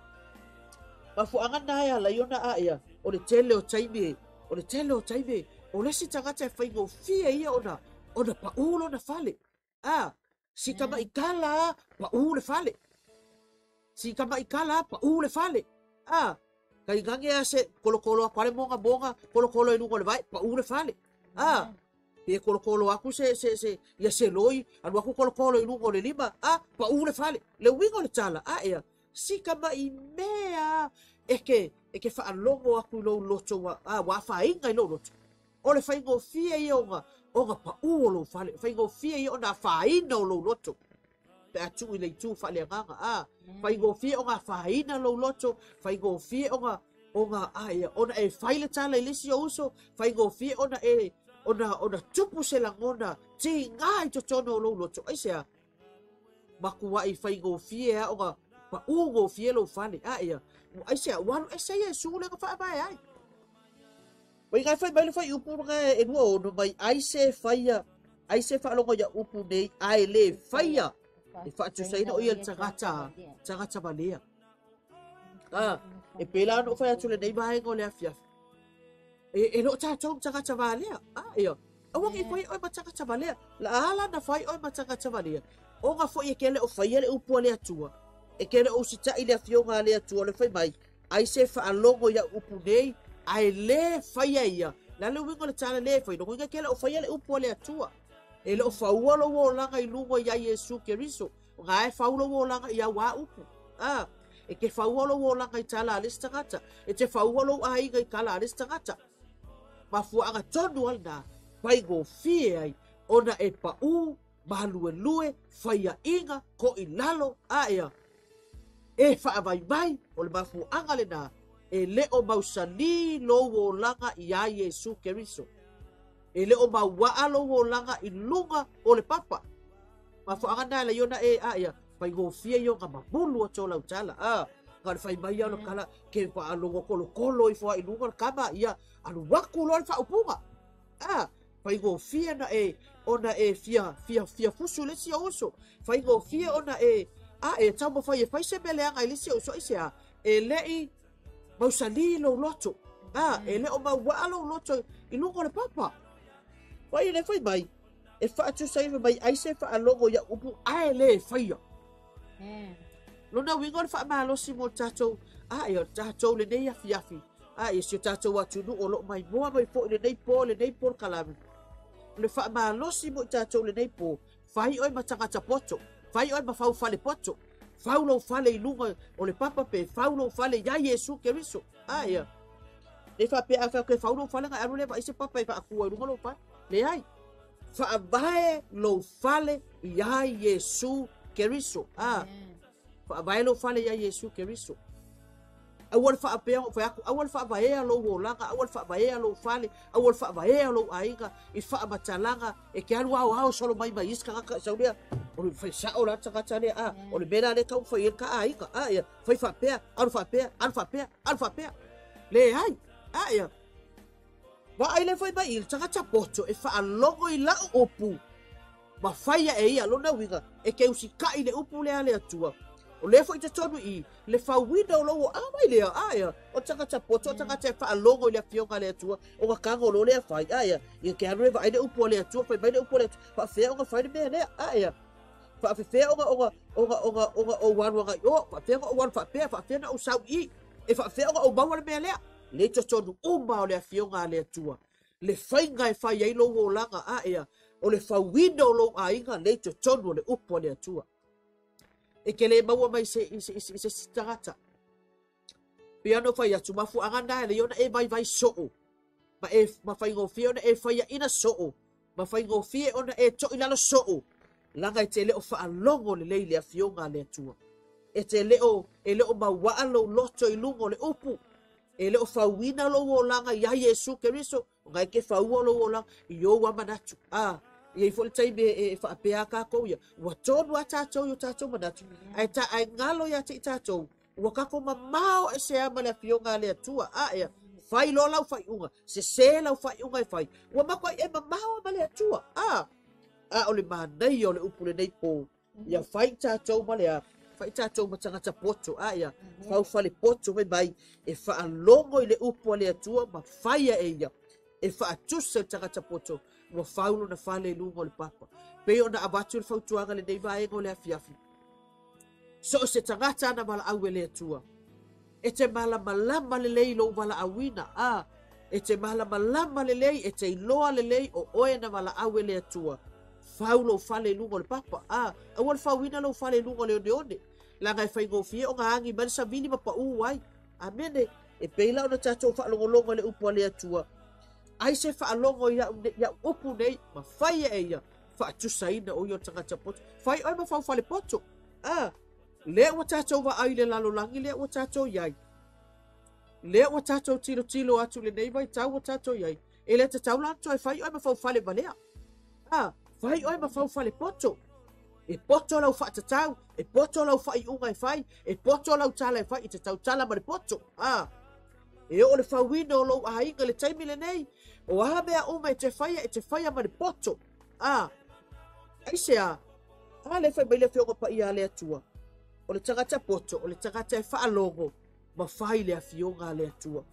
mafuaga na ea laiona aia o le tele o taimi o le tele o taimi o lesi tagata e faigofia ia ona ona paʻū lona fale a si kamaʻikala paʻū le fale si kamaʻikala paʻū le fale a kaigagi a se kolokolo aku ale mogamoga kolokolo i lugo le vae paʻū le fale a pe kolokolo aku se se se ia se loi anu aku kolokolo i lugo le lima a paʻū le fale le uiga o le tala a ea si kamaʻi mea eke eke faalogo aku i lou loto ua a ua afaiga i lou loto o le faigofia ia oga oga paʻū o lou fale faigofia ia ona afaina o lou loto pe atu i le itu faaleagaga a faigofia oga afaina lou loto faigofia oga oga a ia ona e fai le tala i lesi o uso faigofia ona e ona ona tupu se lagona tigā i totono o lou loto ai sea makuaʻi faigofia oga paʻū gofia lou fale a ia ai sea ualu esa ia e sugulega faavae ai oi gai fai mai le fai upu ga e lua ono mai ai se faia ai se faalogo ia upu nei ae lē faia e faatusaina o ia le tagata tagata valea a e pela no fai atu lenei maega o le afiafi e e loo tatou tagata valea a ia auagi e fai oe ma tagata valea laala na fai oe ma tagata valea oga foʻi e kele o faia le upu a le atua e kele o usitaʻi le afioga a le atua o le fai mai ai se faalogo ia upu nei ae lē faia ia la le uiga o le tala lē fainogoiga kele o faia le upu a le atua e le o faua lou olaga i lugo ia Iesu Keriso gae fau lou olaga i auā upu a e ke faua lou olaga i tala a lesi tagata e te faua lou aiga i kala a lesi tagata mafuaaga tonu alna faigofie ai ona e paʻū maluelue faiaʻiga ko i lalo a ia e faavaivai o le mafuaaga lenā e le o mausali lou olaga iā Iesu Keriso e le o mauaa lou olaga i luga o le papa mafuaaga na le iona e a ia faigofia i oga mamulu o tolau tala a ga le fai mai ana kala ke faalogo kolokolo i foa i luga le kama ia aluaku loa le faaupuga a faigofia na e ona e fia fia fia fusu lesi o uso faigofia ona e a e tau mafai e fai se meleaga i lesi o uso ai sea e leʻi mausali lou loto a e le o mauaa lou loto i luga o le papa pai le fai mai e whaatusa iwa mai aise whaalongo ia upu ae le whaia. Lona wingo le whaamalosi mo tātou, a ia tātou le nei afi afi, a ia si o tātou atunu o lo mai moa mai po le nei po le nei po kalami. Le whaamalosi mo tātou le nei po, whai oi matangata poto, whai oi mawhau whale poto, whaulo whale i lunga o le papa pe, whaulo whale ia Yesu Keriso, a ia. Le whape a whau ke whaulo whale nga aru le wa ise papa i wha akua i lunga lo whale, le ai. Whaabae lo whale ia Yesu Keriso, a. Whaabae lo whale ia Yesu Keriso. Awal whaapea o whaako, awal whaabaea lo wolanga, awal whaabaea lo whale, awal whaabaea lo ainga, i whaabatalanga, e ke alu au au solo mai mai iska kaka saurea, o le whai sao la takata lea, a, o le mera le kau whai ka ainga, a ia, whai whaapea, alu whaapea, alu whaapea, alu whaapea, le ai, a ia. Wa ai le whai mai il takata poto, e whaalongo i lau opu, ma whaia e ia lona winga, e ke usi kai le upu lea lea tua, o le fo i te tonu i, le whawina o lowo amai lea, aia, o takata poto, o takata e whaalongo i lea fionga lea tua, o ka kanga o lo lea whai, aia, i ke anu e wa aine upu lea tua, whai maine upu lea tua, wha whea o nga whaine mea lea, aia, wha whea o nga, o nga, o nga, o nga, o nga, o wanu nga, o, wha whea o wanu wha whea, wha whea na o sau i, e wha whea o nga o maua mea lea, le to tonu uma o lea fionga lea tua, le whainga e whai ai lowo langa, aia, o le whawina o lo ainga, le to tonu o le upu lea tua. E ke le maua mai se se se se se tagata. Pe ano fai atu mafu angana le yona e vai vai soo. Ma e ma fai ngo fie ona e fai ina soo. Ma fai ngo fie ona e to ilalo soo. Langa e te le o fa longo le leile a fionga le tua. E te le o e le o maua lo loto i lungo le upu. E le o fa wina lo o langa ya Yesu Keriso. Ngai ke fa uo lo o langa i o wa manatu. Ah. Ia i fo le taimi e whaapea kako ia. Ua tonu a tātou i o tātou manatu. Ai ta ai ngalo ia te i tātou. Ua kako mamao e se ama lea fionga lea tua. A ea, whai lo lau whai unga. Se se lau whai unga i whai. Ua makwa e mamao ama lea tua. A, a o le manai o le upule nei po. Ia whai tātou ma lea. Whai tātou ma tangata poto. A ea, whau whale poto mai mai. E whaalongo i le upu lea tua. Ma whaia e ia. E whaatusa i tangata poto. Ua faulo na fale lungo le papa. Pe ona abatu le fautuanga le nei vaengo le afiafi. So se tangata na mala aue le atua. E te mala malama le lei lo mala awina. Ah, e te mala malama le lei, e te iloa le lei o oe na mala aue le atua. Faulo fale lungo le papa. Ah, awal fauina lo fale lungo le one one. Langa e whaingo fie o ngā angi manisa vini ma pa uwai. Amene, e peila ona tatou whaalongolongo le upua le atua. Ai se whaalongo ia, ia upu nei, ma whai e ia, whaatusa ina o ia tangata poto. Whai oi ma whau whale poto. Ah, lea ua tātou wa ai le lalolangi, lea ua tātou iai. Lea ua tātou tilo tilo atu le nei vai, tau ua tātou iai. E lea tātou lanto ai whai oi ma whau whale valea. Ah, whai oi ma whau whale poto. E poto lau whaatatau, e poto lau whai unga e whai, e poto lau tala e whai, i tātou tala ma le poto. Ah, e o le whawina o lau ahinga le taimi le nei. O aha mea uma e te whaia, e te whaia ma le poto. Ah, aise a, a le whai mai le whionga pa ia le atua. O le tangata poto, o le tangata e whaalongo, ma whai le a whionga le atua.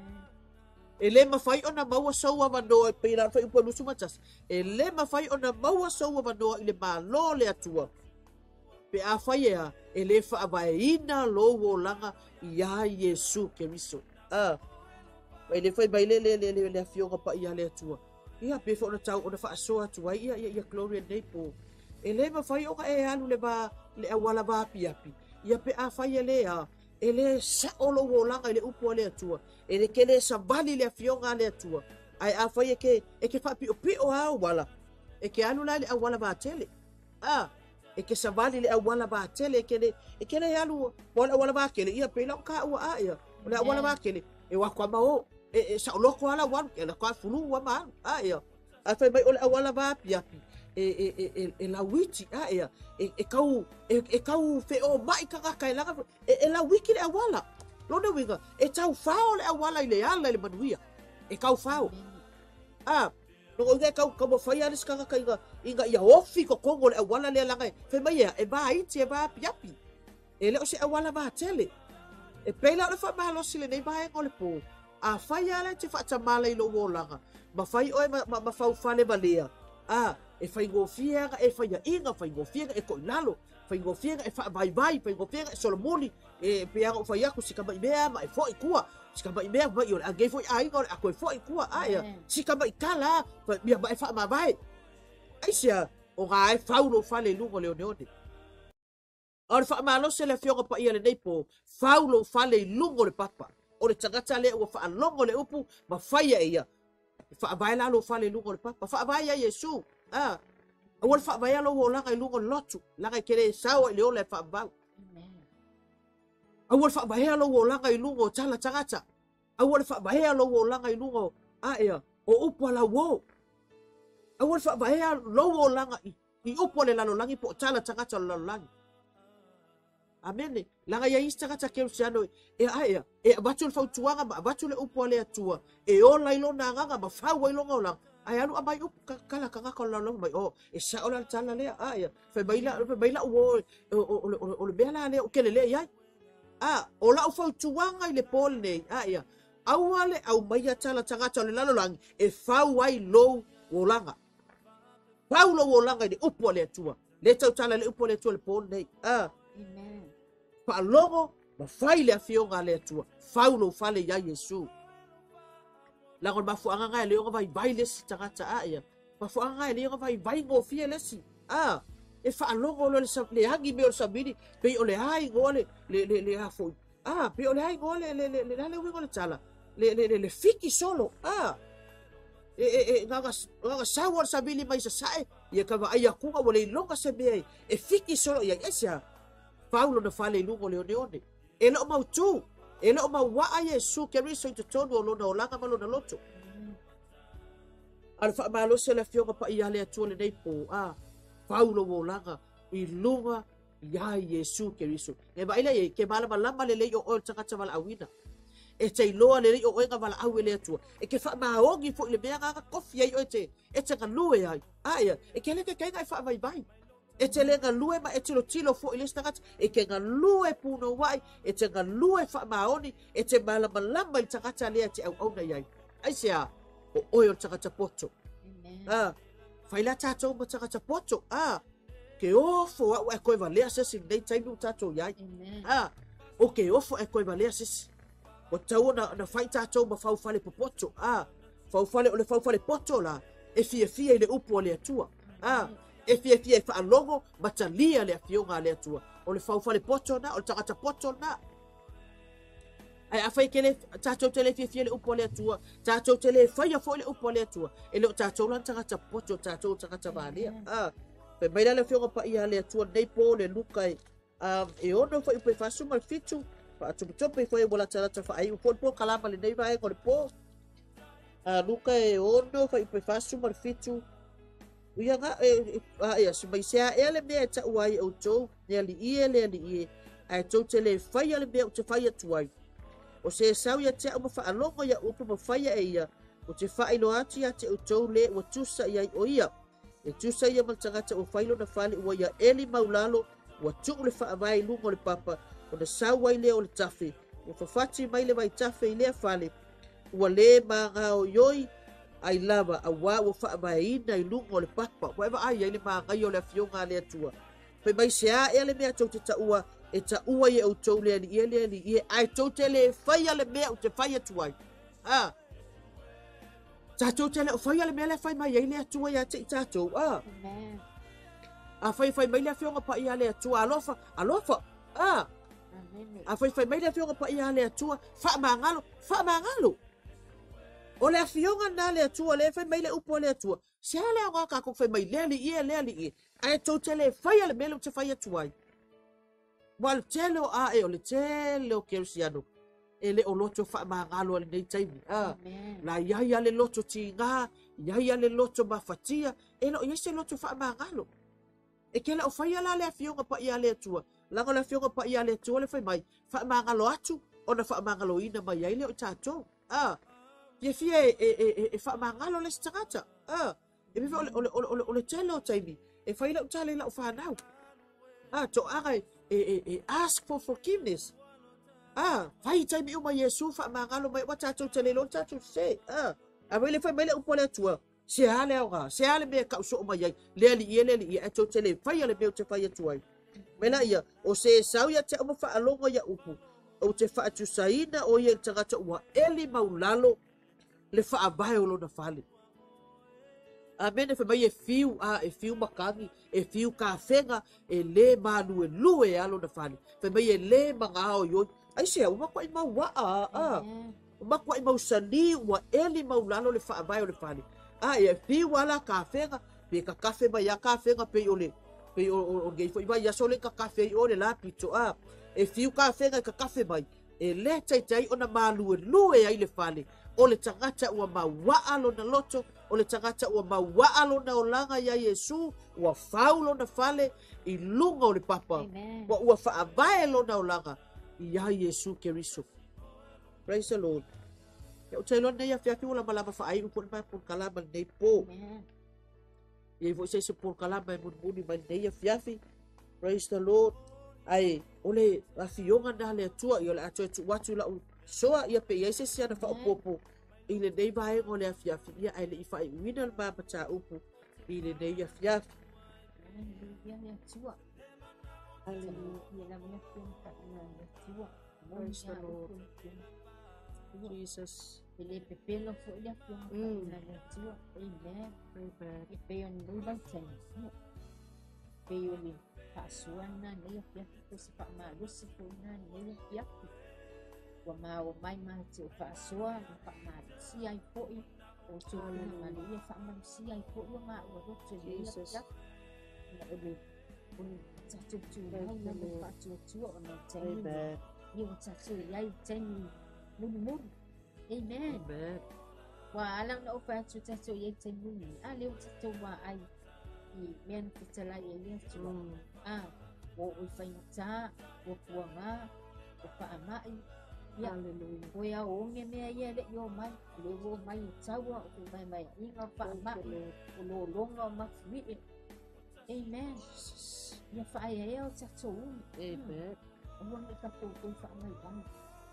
E le ma whai ona maua saua manoa e peira whai upa nusu matas. E le ma whai ona maua saua manoa i le malo le atua. Pe a whai ea, e le whaavaeina lo o langa i a Yesu Keriso. Ah, mai le fai mai le le le le le fionga pa ia le atua. Ia pe fo na tau ona fa soa tua ia ia ia Gloria nei po. E le ma fai o e alu le ba le awala ba piapi. Ia pe a fai le a e le sa olo wo langa le upu le atua. E le ke le sa vali le fionga le atua. Ai a fai ke e ke fa pi o pi o a wala. E ke alu la le awala ba tele. Ah, e ke sa vali le awala ba tele ke le e ke le alu wala awala ba ke le ia pe la ka wa a ia. Ona wala ba ke le e wa kwa ma e sa loko ala wan e la kwa fulu wa ma a ia a fai mai ole awala ba piapi e e e e la witi a ia e e kau e e kau fe o mai ka ka la e e la wiki le awala lona winga e tau fao le awala ile ala le manuia e kau fao a no ge kau kau fai alis ka ka inga inga ia ofi ko kongo le awala le langa fe mai e ba iti e ba piapi e le o se awala ba tele e pela le fa malo sile nei ba e ngole po a fai ala te whaatamala i lo wolanga. Ma fai oe ma, ma, ma fau fale malea. Ah, e faigofia e faiaʻiga faigofiaga e koʻilalo faigofiaga e faavaivai faigofiaga e solomoli e peaga o fai aku sika mai mea ma e foʻi kua sika mai mea mai o le agei foʻi aiga o le ako e foʻi kua aia sika mai kala mia ma e faamavae aisia o ga e faulo fale lugo le oneone o le faamalose le afioga paia lenei po faulo fale lugo le papa o le tagata lea ua faalogo le upu ma faia e ia faavae lalo fale lugo le papa faavae ia iesu a ua le faavae alo ua o laga i lugo le lotu laga i kele sao i le ola e faavau aua le faavae alo ua o laga i lugo tala tagata aua le faavae alo ua o laga i lugo aia o upu a lauō aua le faavae alo ua o laga i upu o le lalolagi po o tala tagata o le lalolagi amene laga ia isi tagata kelusiano e aia e avatu le fautuaga ma avatu le upu a le atua e ola i lona agaga ma fau ai loga o laga ai alu a mai upu kala kagaka o le lalolagi mai o e saʻo le alatala lea aia fai laʻu o le mea la lea o kelele iai a o laʻu fautuaga i le po lenei aia aua le au maia tala tagata o le lalolagi e fau ai lou o laga fau lou o laga i le upu a le atua le tautala le upu a le atua le po lenei a faalogo ma fai le afioga a le atua fau lou fale iā iesu lago le mafuagaga e le oga vaivai lesi tagata aia mafuagaga e le oga vaivai gofia lesi a e faalogo lo le agi me o le samini pei o le aigoa le a foi a pei o le aigoa le lale uiga o le tala le fiki solo a e gaga sau o le samini mai sasaʻe ia kavaai akuga ua le iloga se mea e fiki solo ia esa fau lona fale i lugo leoneone e loo mautū e loo mauaʻa iesu keriso i totonu o lona olaga ma lona loto a le faamalose le afioga paia le atua lenei po a fau lou olaga i luga iā iesu keriso e vaʻila iai ke malamalama lelei o oe le tagata valaauina e teiloa lelei o oega valaau e le atua e ke faamaogi foʻi le mea gaga kofi ai o e te e te galue ai aia e ke le kekaiga e faavaivai e te le galue ma e tilo tilo foʻi lesi tagata e ke galue puno waʻi e te galue faamaoni e te malamalama i le tagata lea te auauna iai aisea o oe o le tagata poto a fai la tatou ma tagata poto a ke ofo aʻu e koe valea sesi lenei taimi u tatou iai a o ke ofo e koe valea sesi o tau na na fai tatou ma faufale popoto a faufale o le faufale poto la e fiafia i le upu o le atua a e fiafia e faalogo ma talia le afioga a le atua o le faufale poto na o le tagata poto na ai afai kele tatou tele fiafia le upu o le atua tatou tele faia foʻi le upu o le atua e le o tatou lana tagata poto tatou tagata valia a pe mai la le afioga paia le atua nei po le luka e e ono foʻi pe fasuma le fitu faatuputope foi bola talata faaiʻu foʻi po kalama lenei vaega o le po a luka e ono fai pe fasu ma le fitu ia ga ia se mai sea e le mea e taʻu ai outou le aliʻie le aliʻie ae tou te lē faia le mea o te fai atu ai o se sau ia te aʻu ma faalogo ia upu ma faia e ia o te faailoa atu iā te outou lē ua tusa i ai o ia e tusa ia ma le tagata ua fai lona fale ua ia eli maulalo ua tuu le faavae i luga o le papa ona sau ai lea o le tafe ua fafati mai le vaitafe i lea fale ua lē magaoioi ai lava auā ua faavaeina i luga o le papa ua e vaai ai le magai o le afioga a le atua pei mai seā ea le mea tou te taʻua e taʻua i e outou le aliʻie le aliʻie ae tou te lē faia le mea o te fai atu ai a tatou te lē o faia le mea le fai mai ai le atua iā te i tatou a a fai fai mai le afioga paia le atua alofa alofa a a fai fai mai le afioga paia le atua faamagalo faamagalo o le afioga na le atua le fai mai le upu o le atua sea le agoa kako fai mai le aliʻie le aliʻie ae tou te lē faia le mea le o te fai atu ai ua le tele o ae o le tele o kerusiano e le o loto faamagalo a lenei taimi a la iai a le loto tigā iai a le loto mafatia e loo iai se loto faamagalo e ke la o faia la le afioga paia le atua lago le afioga paia le atua le fai mai faamagalo atu ona faamagaloina mai ai le o tatou a fiafia e e e faamagalo lesi tagata a e mifa o le o le o le tele o taimi e fai laʻu tale laʻu fanau a toʻaga e e e ask for forgiveness a fai taimi uma iesu faamagalo mai ua tatou tele lo tatou se a a mai le fai mai le upu o le atua se ale au se ale me ka so mai ai le ali ia le ali ia to tele fai ale me te fai atu ai mena ia o se sau ia te o fa alonga ia upu o te fa atu saina o ia tangata ua eli maulalo le fa abai o lona fale a mene fe mai e fiu a e fiu makangi e fiu kafenga e le malu e lue alo na fale fe mai e le manga o yo ai se uma kwa ima wa a a uma kwa ima usani wa eli maulalo le fa abai o le fale a e fiu ala kafenga pe ka kafe mai ya kafenga pe o le pe o o ge fo iba ya so le ka kafe o le la pito a e fiu kafenga ka kafe mai e le tai tai ona malu e lue ai le fale o le tangata ua mawaa lona loto o le tangata ua mawaa lona olanga ia Yesu ua fau lona fale i lunga o le papa ua ua faavae lona olanga ia Yesu Keriso. Praise the Lord. Ia o tailona nei afiafi ua lamalama faaiʻu po le mai polokalama lenei po ia foʻi se se polokalama e munimuni mai lenei afiafi. Praise the Lord. Ai o le afioga na le atua i o le atua tu watu lau soa ia pe ia se se ana faʻopopo i lenei vaega o le afiafi ia ae leʻi faaiʻuina le mamataupu i lenei afiafi. Praise the Lord. Jesus.
Ele pepelo foi ele afirma na letra. Amen.
Amen.
E veio no balcão. Veio ali passou na neia que se fa malu se foi na neia que o mau mai mai se passou na fa malu se ai foi o tu na malu fa malu se ai foi o mau o tu Jesus. Na ele un tatu tu na na fa tu tu o na tem.
Amen.
Ni o tatu ai tem mun mun. Amen.
Amen.
Wa alang na ofa tu tatu ye tem mun. Ale o tatu wa ai i men fitala ye ye tu. Ah, o o faita, o puanga, o paamai.
Hallelujah.
O ya o nge me ye le yo mai, le wo mai tawa o mai mai inga paamai. O lo longa ma fui. Amen. Ya fa ye o tatu.
Amen.
O nge ka po ko fa mai bang.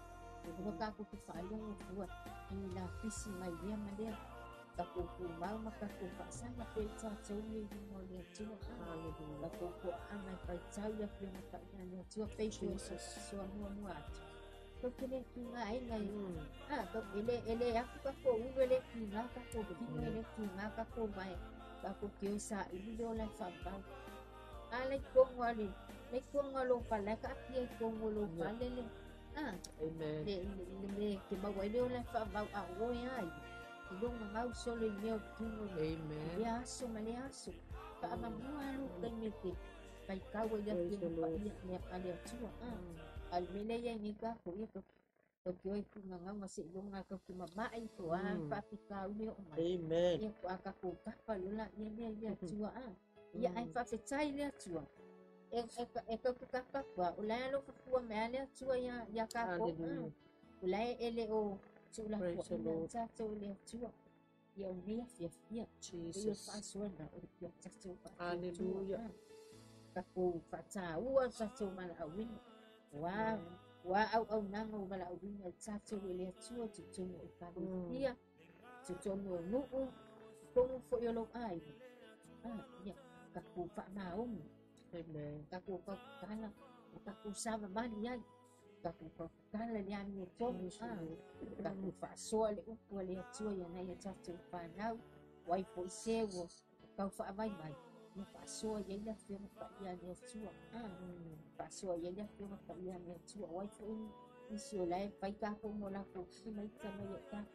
O ka ko fa le o fu. Ni la fisi mai ye ma le. Ka ko ko ma ma ka ko fa sa ma pe tatu ni mo le tu.
Hallelujah.
La koko ana pai tau ya pe na ka na tua feito so no no ato. Ko kele ki nga ai ngai. Ah, ko ele ele aku ka ko u ele ki nga ka ko ki ele ki nga ka ko mai. Ka ko ki sa i video la fa ba. Ale ko ngali. Le ko ngalo pa la ka ki ko ngolo pa le le. Ah,
Amen.
le le le ki ba wa le la fa ba a o ya ai. Ki lo nga u so le meo tu.
Amen.
Ya so male aso. Ka amamualo kay mete kay kawa ya yung paiyak niya kanya tuwa ah almina ya ni ka ko ito to kyoy ko nga masi yung nga ko kumamaay ko ah patikaw niyo
Amen.
ya ko aka ko ka palula niya niya ya tuwa ah ya ay fatay niya tuwa e e ko ka ka kwa ulay lo ko kuwa mali tuwa ya ya ka ko ulay ele o tula ko sa tula tuwa ya unia fia fia
Jesus.
Paswanda ya tatu.
Hallelujah.
Kaku fata ua tatu mala awin. Wa wa au au nango mala awin ya tatu ile tua tutumu ukadia. Tutumu nuu komu fo yolo ai. Ah ya kaku fa maum.
Amen.
Kaku fa kana kaku sama mali ya. Kaku fa kana ya ni tomu ah. Kaku fa soale upo ile tua ya na ya tatu fa nau. Wai foi sewo kau fa vai mai no passou e ele fez uma faia de sua ah passou e ele fez uma faia de sua wai foi isso lá vai cá como lá com que mais também é cá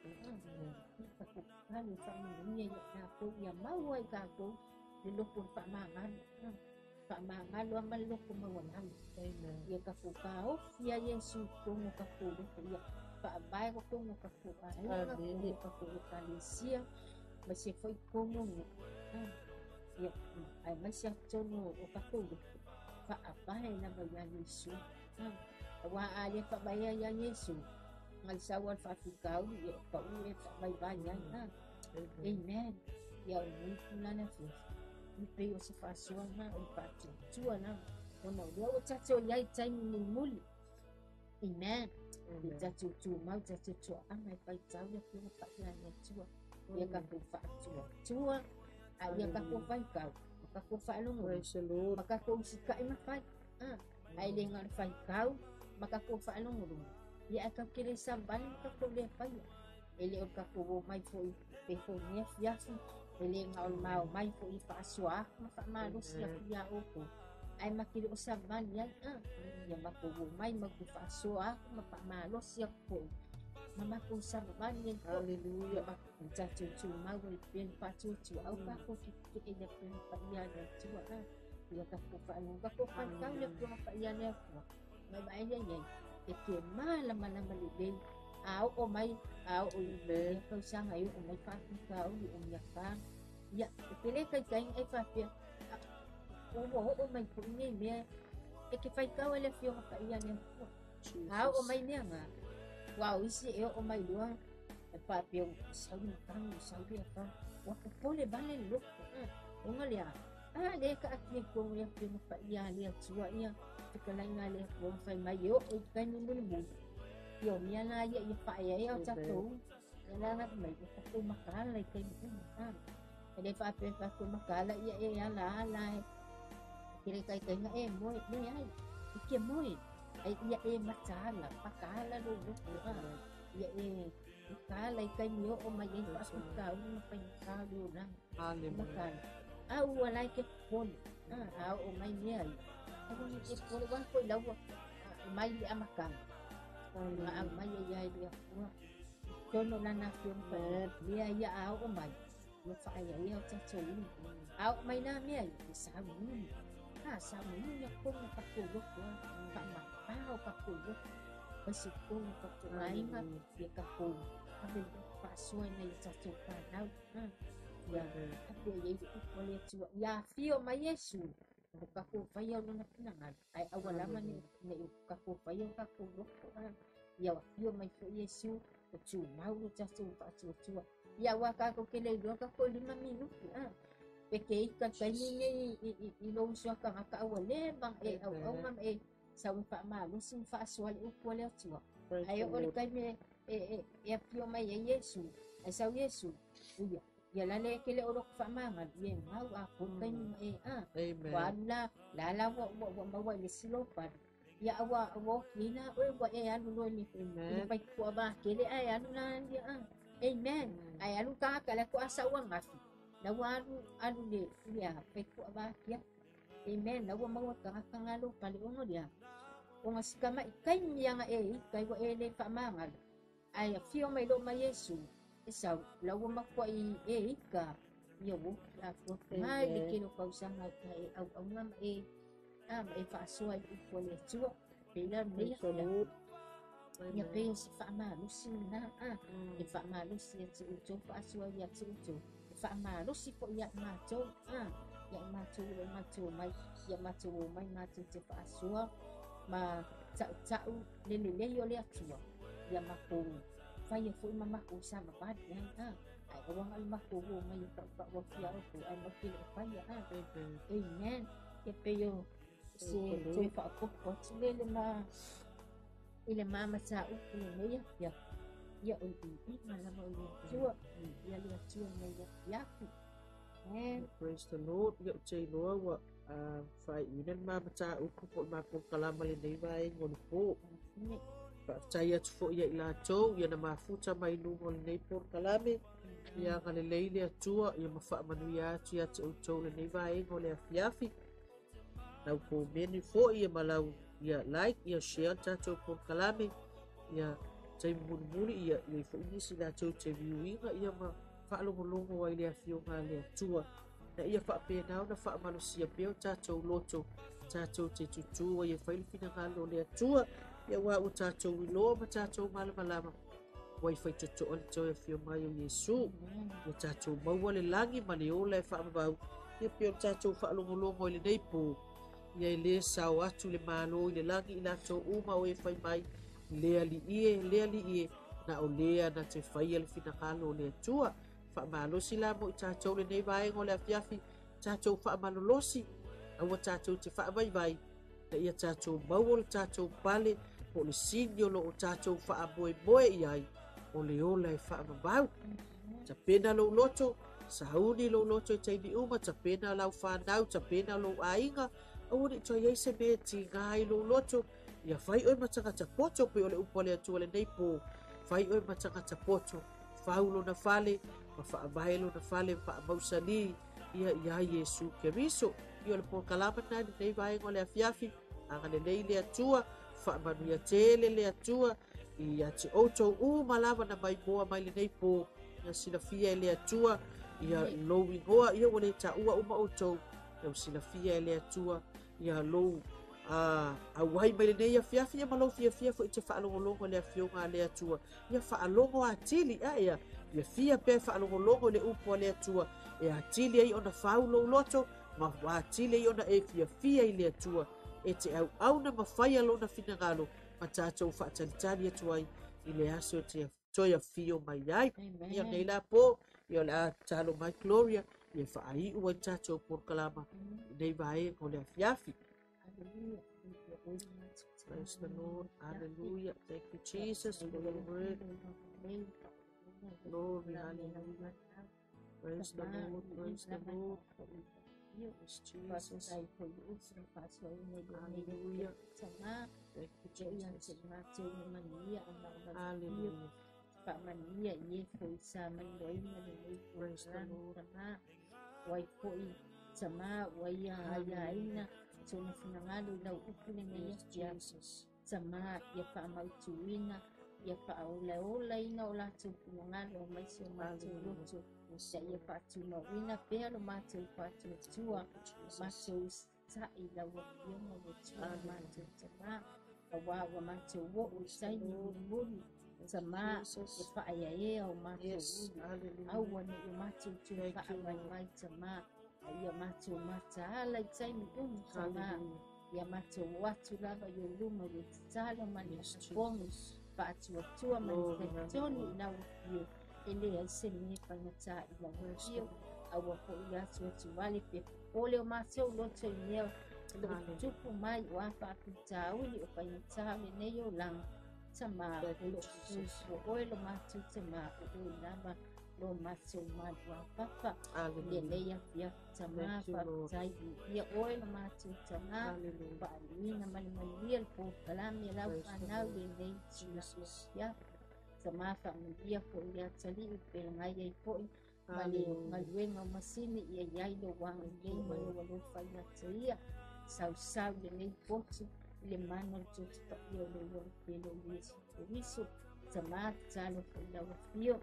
ah tá com ali família e na com e mau wai cá com de louco fa mangan fa mangan lo mal lo como wanan e cá com cá e aí isso como cá com e fa vai com cá com aí cá com Alicia mas se foi como ah ya ai mas se tono o kakulo fa apahe na bayan Yesu ah wa ali fa bayan ya Yesu ngal sawal fa fikaw ya pa uwi fa bay bayan ah amen ya ni na na fi ni pe o se fa so na o pa tu na ono yo o chacho ya tai ni muli amen ni chacho tu mau chacho tu amai pai tau ya fi pa ya Yesu ia ka ku fa chua chua a ia ka ku fai kau ka ku fa lo mo
Praise the Lord.
maka ku sika i mafai ah ai le ngal fai kau maka ku fa lo mo ia ka kiri samban ka ku le fai ele o ka ku mai foi pe fo ne fiasi ele ngal mau mai foi fa swa ma fa ma lu sia ia o ko ai makiri o samban ya ah ia ma ku mai ma ku fa swa ma fa ma lu sia ko mama ku samban ni
Hallelujah.
cha chu chu mau với bên pha chu chu áo các cô chị chị em đẹp bên phải nhà này chú ạ giờ các cô phải các cô phải cao đẹp cô phải nhà này mấy bạn như vậy thì kiểu mà là mà làm mình đi áo ô mấy áo ô về câu sang ngày ô mấy phát cao đi ông nhạc vang dạ cái này cái cái ấy phát việc ô bố ô mình cũng như mẹ cái phải cao ấy là phiêu phải nhà này áo ô mấy nè mà wow isi ô mấy đứa Papiong sabi kang sabi ka wako pole bale look ungali ah de ka akni ko ya pino pa ya ya tsua ya tikalay nga le ko fay mayo o kani mo mo yo niya na ya ya pa ya ya cha to na na may ka ko makala kay mo ah de pa pa pa ko makala ya ya la la kire kay kay nga eh mo ni ay ikye mo ay ya eh machala pakala lo lo ah ya eh kalay kanyo o mayin pasukao ng pangkalo na makan ah walay ke pon ah o may niya ako ni ipon wan ko law may di amakan nga ang mayayay di ako tono na na yung pet niya ya o may yung faayay yung tsatsuin ah may na niya sabi mo ah sabi mo yung kung patulog ko pamapaw patulog kasi kung patulay nga di ka po kami pasuan na yung sasukan na ya ako yung ulit siya ya fio ma yesu kako fayo na pinangan ay awala man ni kako fayo kako ko ya fio may fio yesu tu mau lu sasu pa su su ya wa kako kile do kako lima minuto ah peke ka kani ni ilong siya ka ka awale bang e aw aw mam e sa pa ma lu sin fa aswal ukwala siya ayo ol kami eh eh ya pio mai yesu ay sa yesu uya ya lale kile orok fa mangan ye mau ako kay eh ah wala lala wo wo mawa ni silopan ya awa awa nina oy wa eh ano no ni ni pa ko ba kile ay ano na dia ah amen ay ano ka kala ko asawa ngafi nawaru ano ni ya pa ko ba ya amen nawa mawa ka kangalo paliungo dia kung asikama ikay niya nga eh kay wa ele fa mangan ay fio may lo ma yesu isa lawo makwa i e ka yo ako mai dikino ka usang ay aw aw nga e am e fa suay ko le tuwa pila ni ya pe si fa ma lu si na ah e fa ma lu si ti uto fa suay ya ti uto fa ma lu si ko ya ma to ah ya ma to ma to mai ya ma to mai ma to ti fa suay ma cha cha le le le yo le tuwa ya makung faya fu mama ko sama bad yan ha ay awang almako mo may pa wa fiya ko ay magpili faya ha amen ya peyo si tu fa ko ko sile ma ile mama sa u ne ya ya ya u i malama u tuwa ya ya tuwa ne ya ya and
praise the Lord ya chay lo wa fai inan mama sa u ko ma ko kalama le nei vai ngon ko percaya fo ia ila tau ia na mafuta mai lungo nei por kalame ia ngale leile atua ia mafa manu ia tia tau tau le nei vai ngole afiafi na ko meni fo ia malau ia like ia share tau por kalame ia tai mun muli ia ia fo ini sila tau te viewinga ia ma fa longo longo wa ile afio ngale atua na ia fa pe na na fa malu sia pe tau loto tau te tutu ia fa ile fina ngalo le atua ya wa utacho wilo matacho malamalama wai fai toto on to e fio mai yesu ya tacho mawale langi mani ola fa mabau ya pio tacho fa longo longo le nei po ya le sawa tu le malo le langi ina to uma o e fai mai le ali ie le ali ie na o le na te fai al fina kalo le tua fa malo sila mo tacho le nei vai ngole afiafi tacho fa malo losi awa tacho te fa vai vai na ia tacho mawol tacho pale o le sinio lo o tatou wha boe boe iai o le ola e wha mabau tapena lo loto sauni lo loto taini uma tapena lau whanau tapena lo ainga au ni toi ei se me ti ngai lo loto ia fai oi matanga tapoto pe ole upo le atua le nei po fai oi matanga tapoto faulo na fale ma fa bailo na fale fa mausani ia ia Yesu Keriso ia le por kalama na nei vai ngole afiafi anga le nei le atua fa manu ia tele le atua ia te oto u malava na mai boa mai le nei po ia silafia le atua ia lo ingoa ia ole ta ua uma oto ia silafia le atua ia lo a a wai mai le nei afiafi ia malo fia fia fo te fa longo longo le afionga le atua ia fa longo atili a ia ia fia pe fa longo longo le upo le atua e atili ai ona faulo loto ma atili ai ona e fia fia le atua e te au au na mawhaia lona finagalo ma tātou whaatalitari atu ai i le aso te toia fio mai ai. Ia nei la po, ia le a talo mai Gloria, ia whaai ua tātou porkalama nei vae o le afiafi. Praise the Lord, hallelujah, thank you Jesus for the word. Glory, hallelujah. Praise the Lord, praise the Lord. Yes, Jesus. Hallelujah. Thank you, Jesus. Hallelujah. Praise the Lord. Yes, Jesus.
Ia whaola ola ina o lātou pinangalo mai se o mātou loto. Ia ia whaatuna wina pēr o mātou whātua tua. Mātou sai la wa pionga o tua mātou tamā. A wāwa mātou wo o sai ni muri. Tamā e whaaya e o mātou uri. Aua ne o mātou tua whaamai mai tamā. Ia mātou mata ala i tai ni umu tamā. Ia mātou watu lava i o luma o tala mani a kongu. Pa'atua-tua manifestoni na ufio ele ai se me whaingata i la ufio aua po i atu atu wale pe ole o mātou loto i leo tupu mai o awha apita uli o whaingata le nei o lang tama o lo ufu oe lo mātou tama o oe lama lo mātou madua papa le leia fia tama whaatai ia oe lo mātou tama whaaluina mani mani il po kalami lau whanau le nei tula ia tama whaamia po ia tali u pe ngai ei po i mali ngaluenga o masini ia iai lo wang nei mali walo whaingata ia sau sau le nei potu le mano le tutu pa ia le walo pelo Yesu Keriso tama talo po ila wafio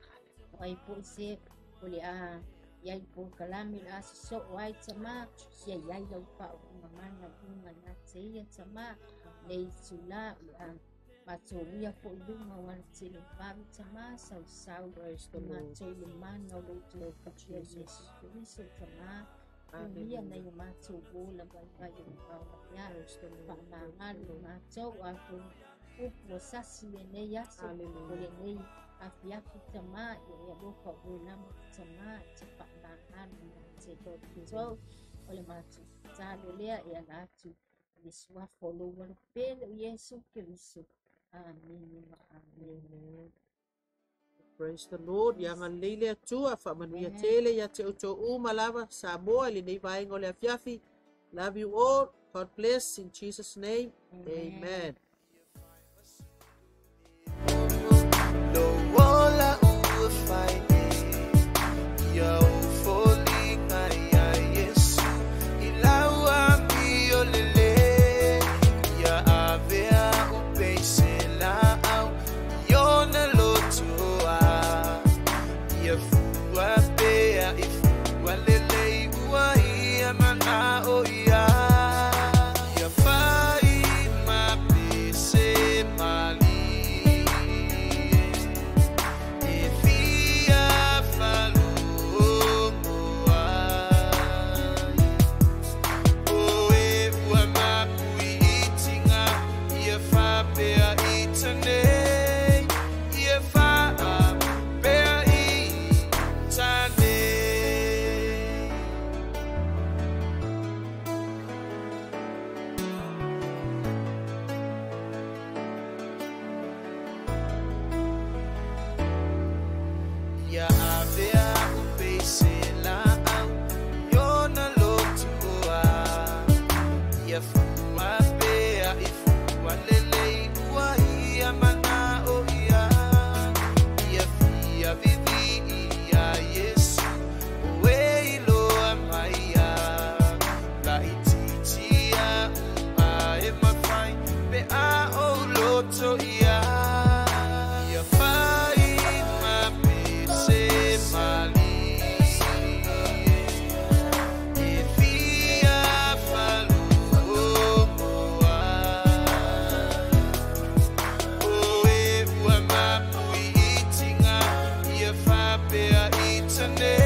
ai po se ole a iai po kalami la so ai tama ia iai lau pa o mamana bunga na teia tama nei tula a matoria po lunga wan tele pavi tama sau sau mato le mana lo to kuchia Yesu Keriso tama ia nei mato bola bai bai o ya pa na ngalo mato a po upo sasi le nei aso le nei afiafi tama ia loka o lama tama te whaananganu te tō ole mātu tālo lea e anatu le suafo lo walo pēle o Yesu Keriso. Amen. Amen.
Praise the Lord. Ia leile atua whaamanuia tele ia te uto umalawa Samoa le nei vaenga o le afiafi. Love you all. God bless in Jesus' name. Amen. Amen.
Wala ufaini ya ufoli ngaya Yesu ilawa mbio lele ya avea upesela au yona lotua ya fuwa bea ifuwa lele uwa iya mana o iya ya fai mapi Sunday.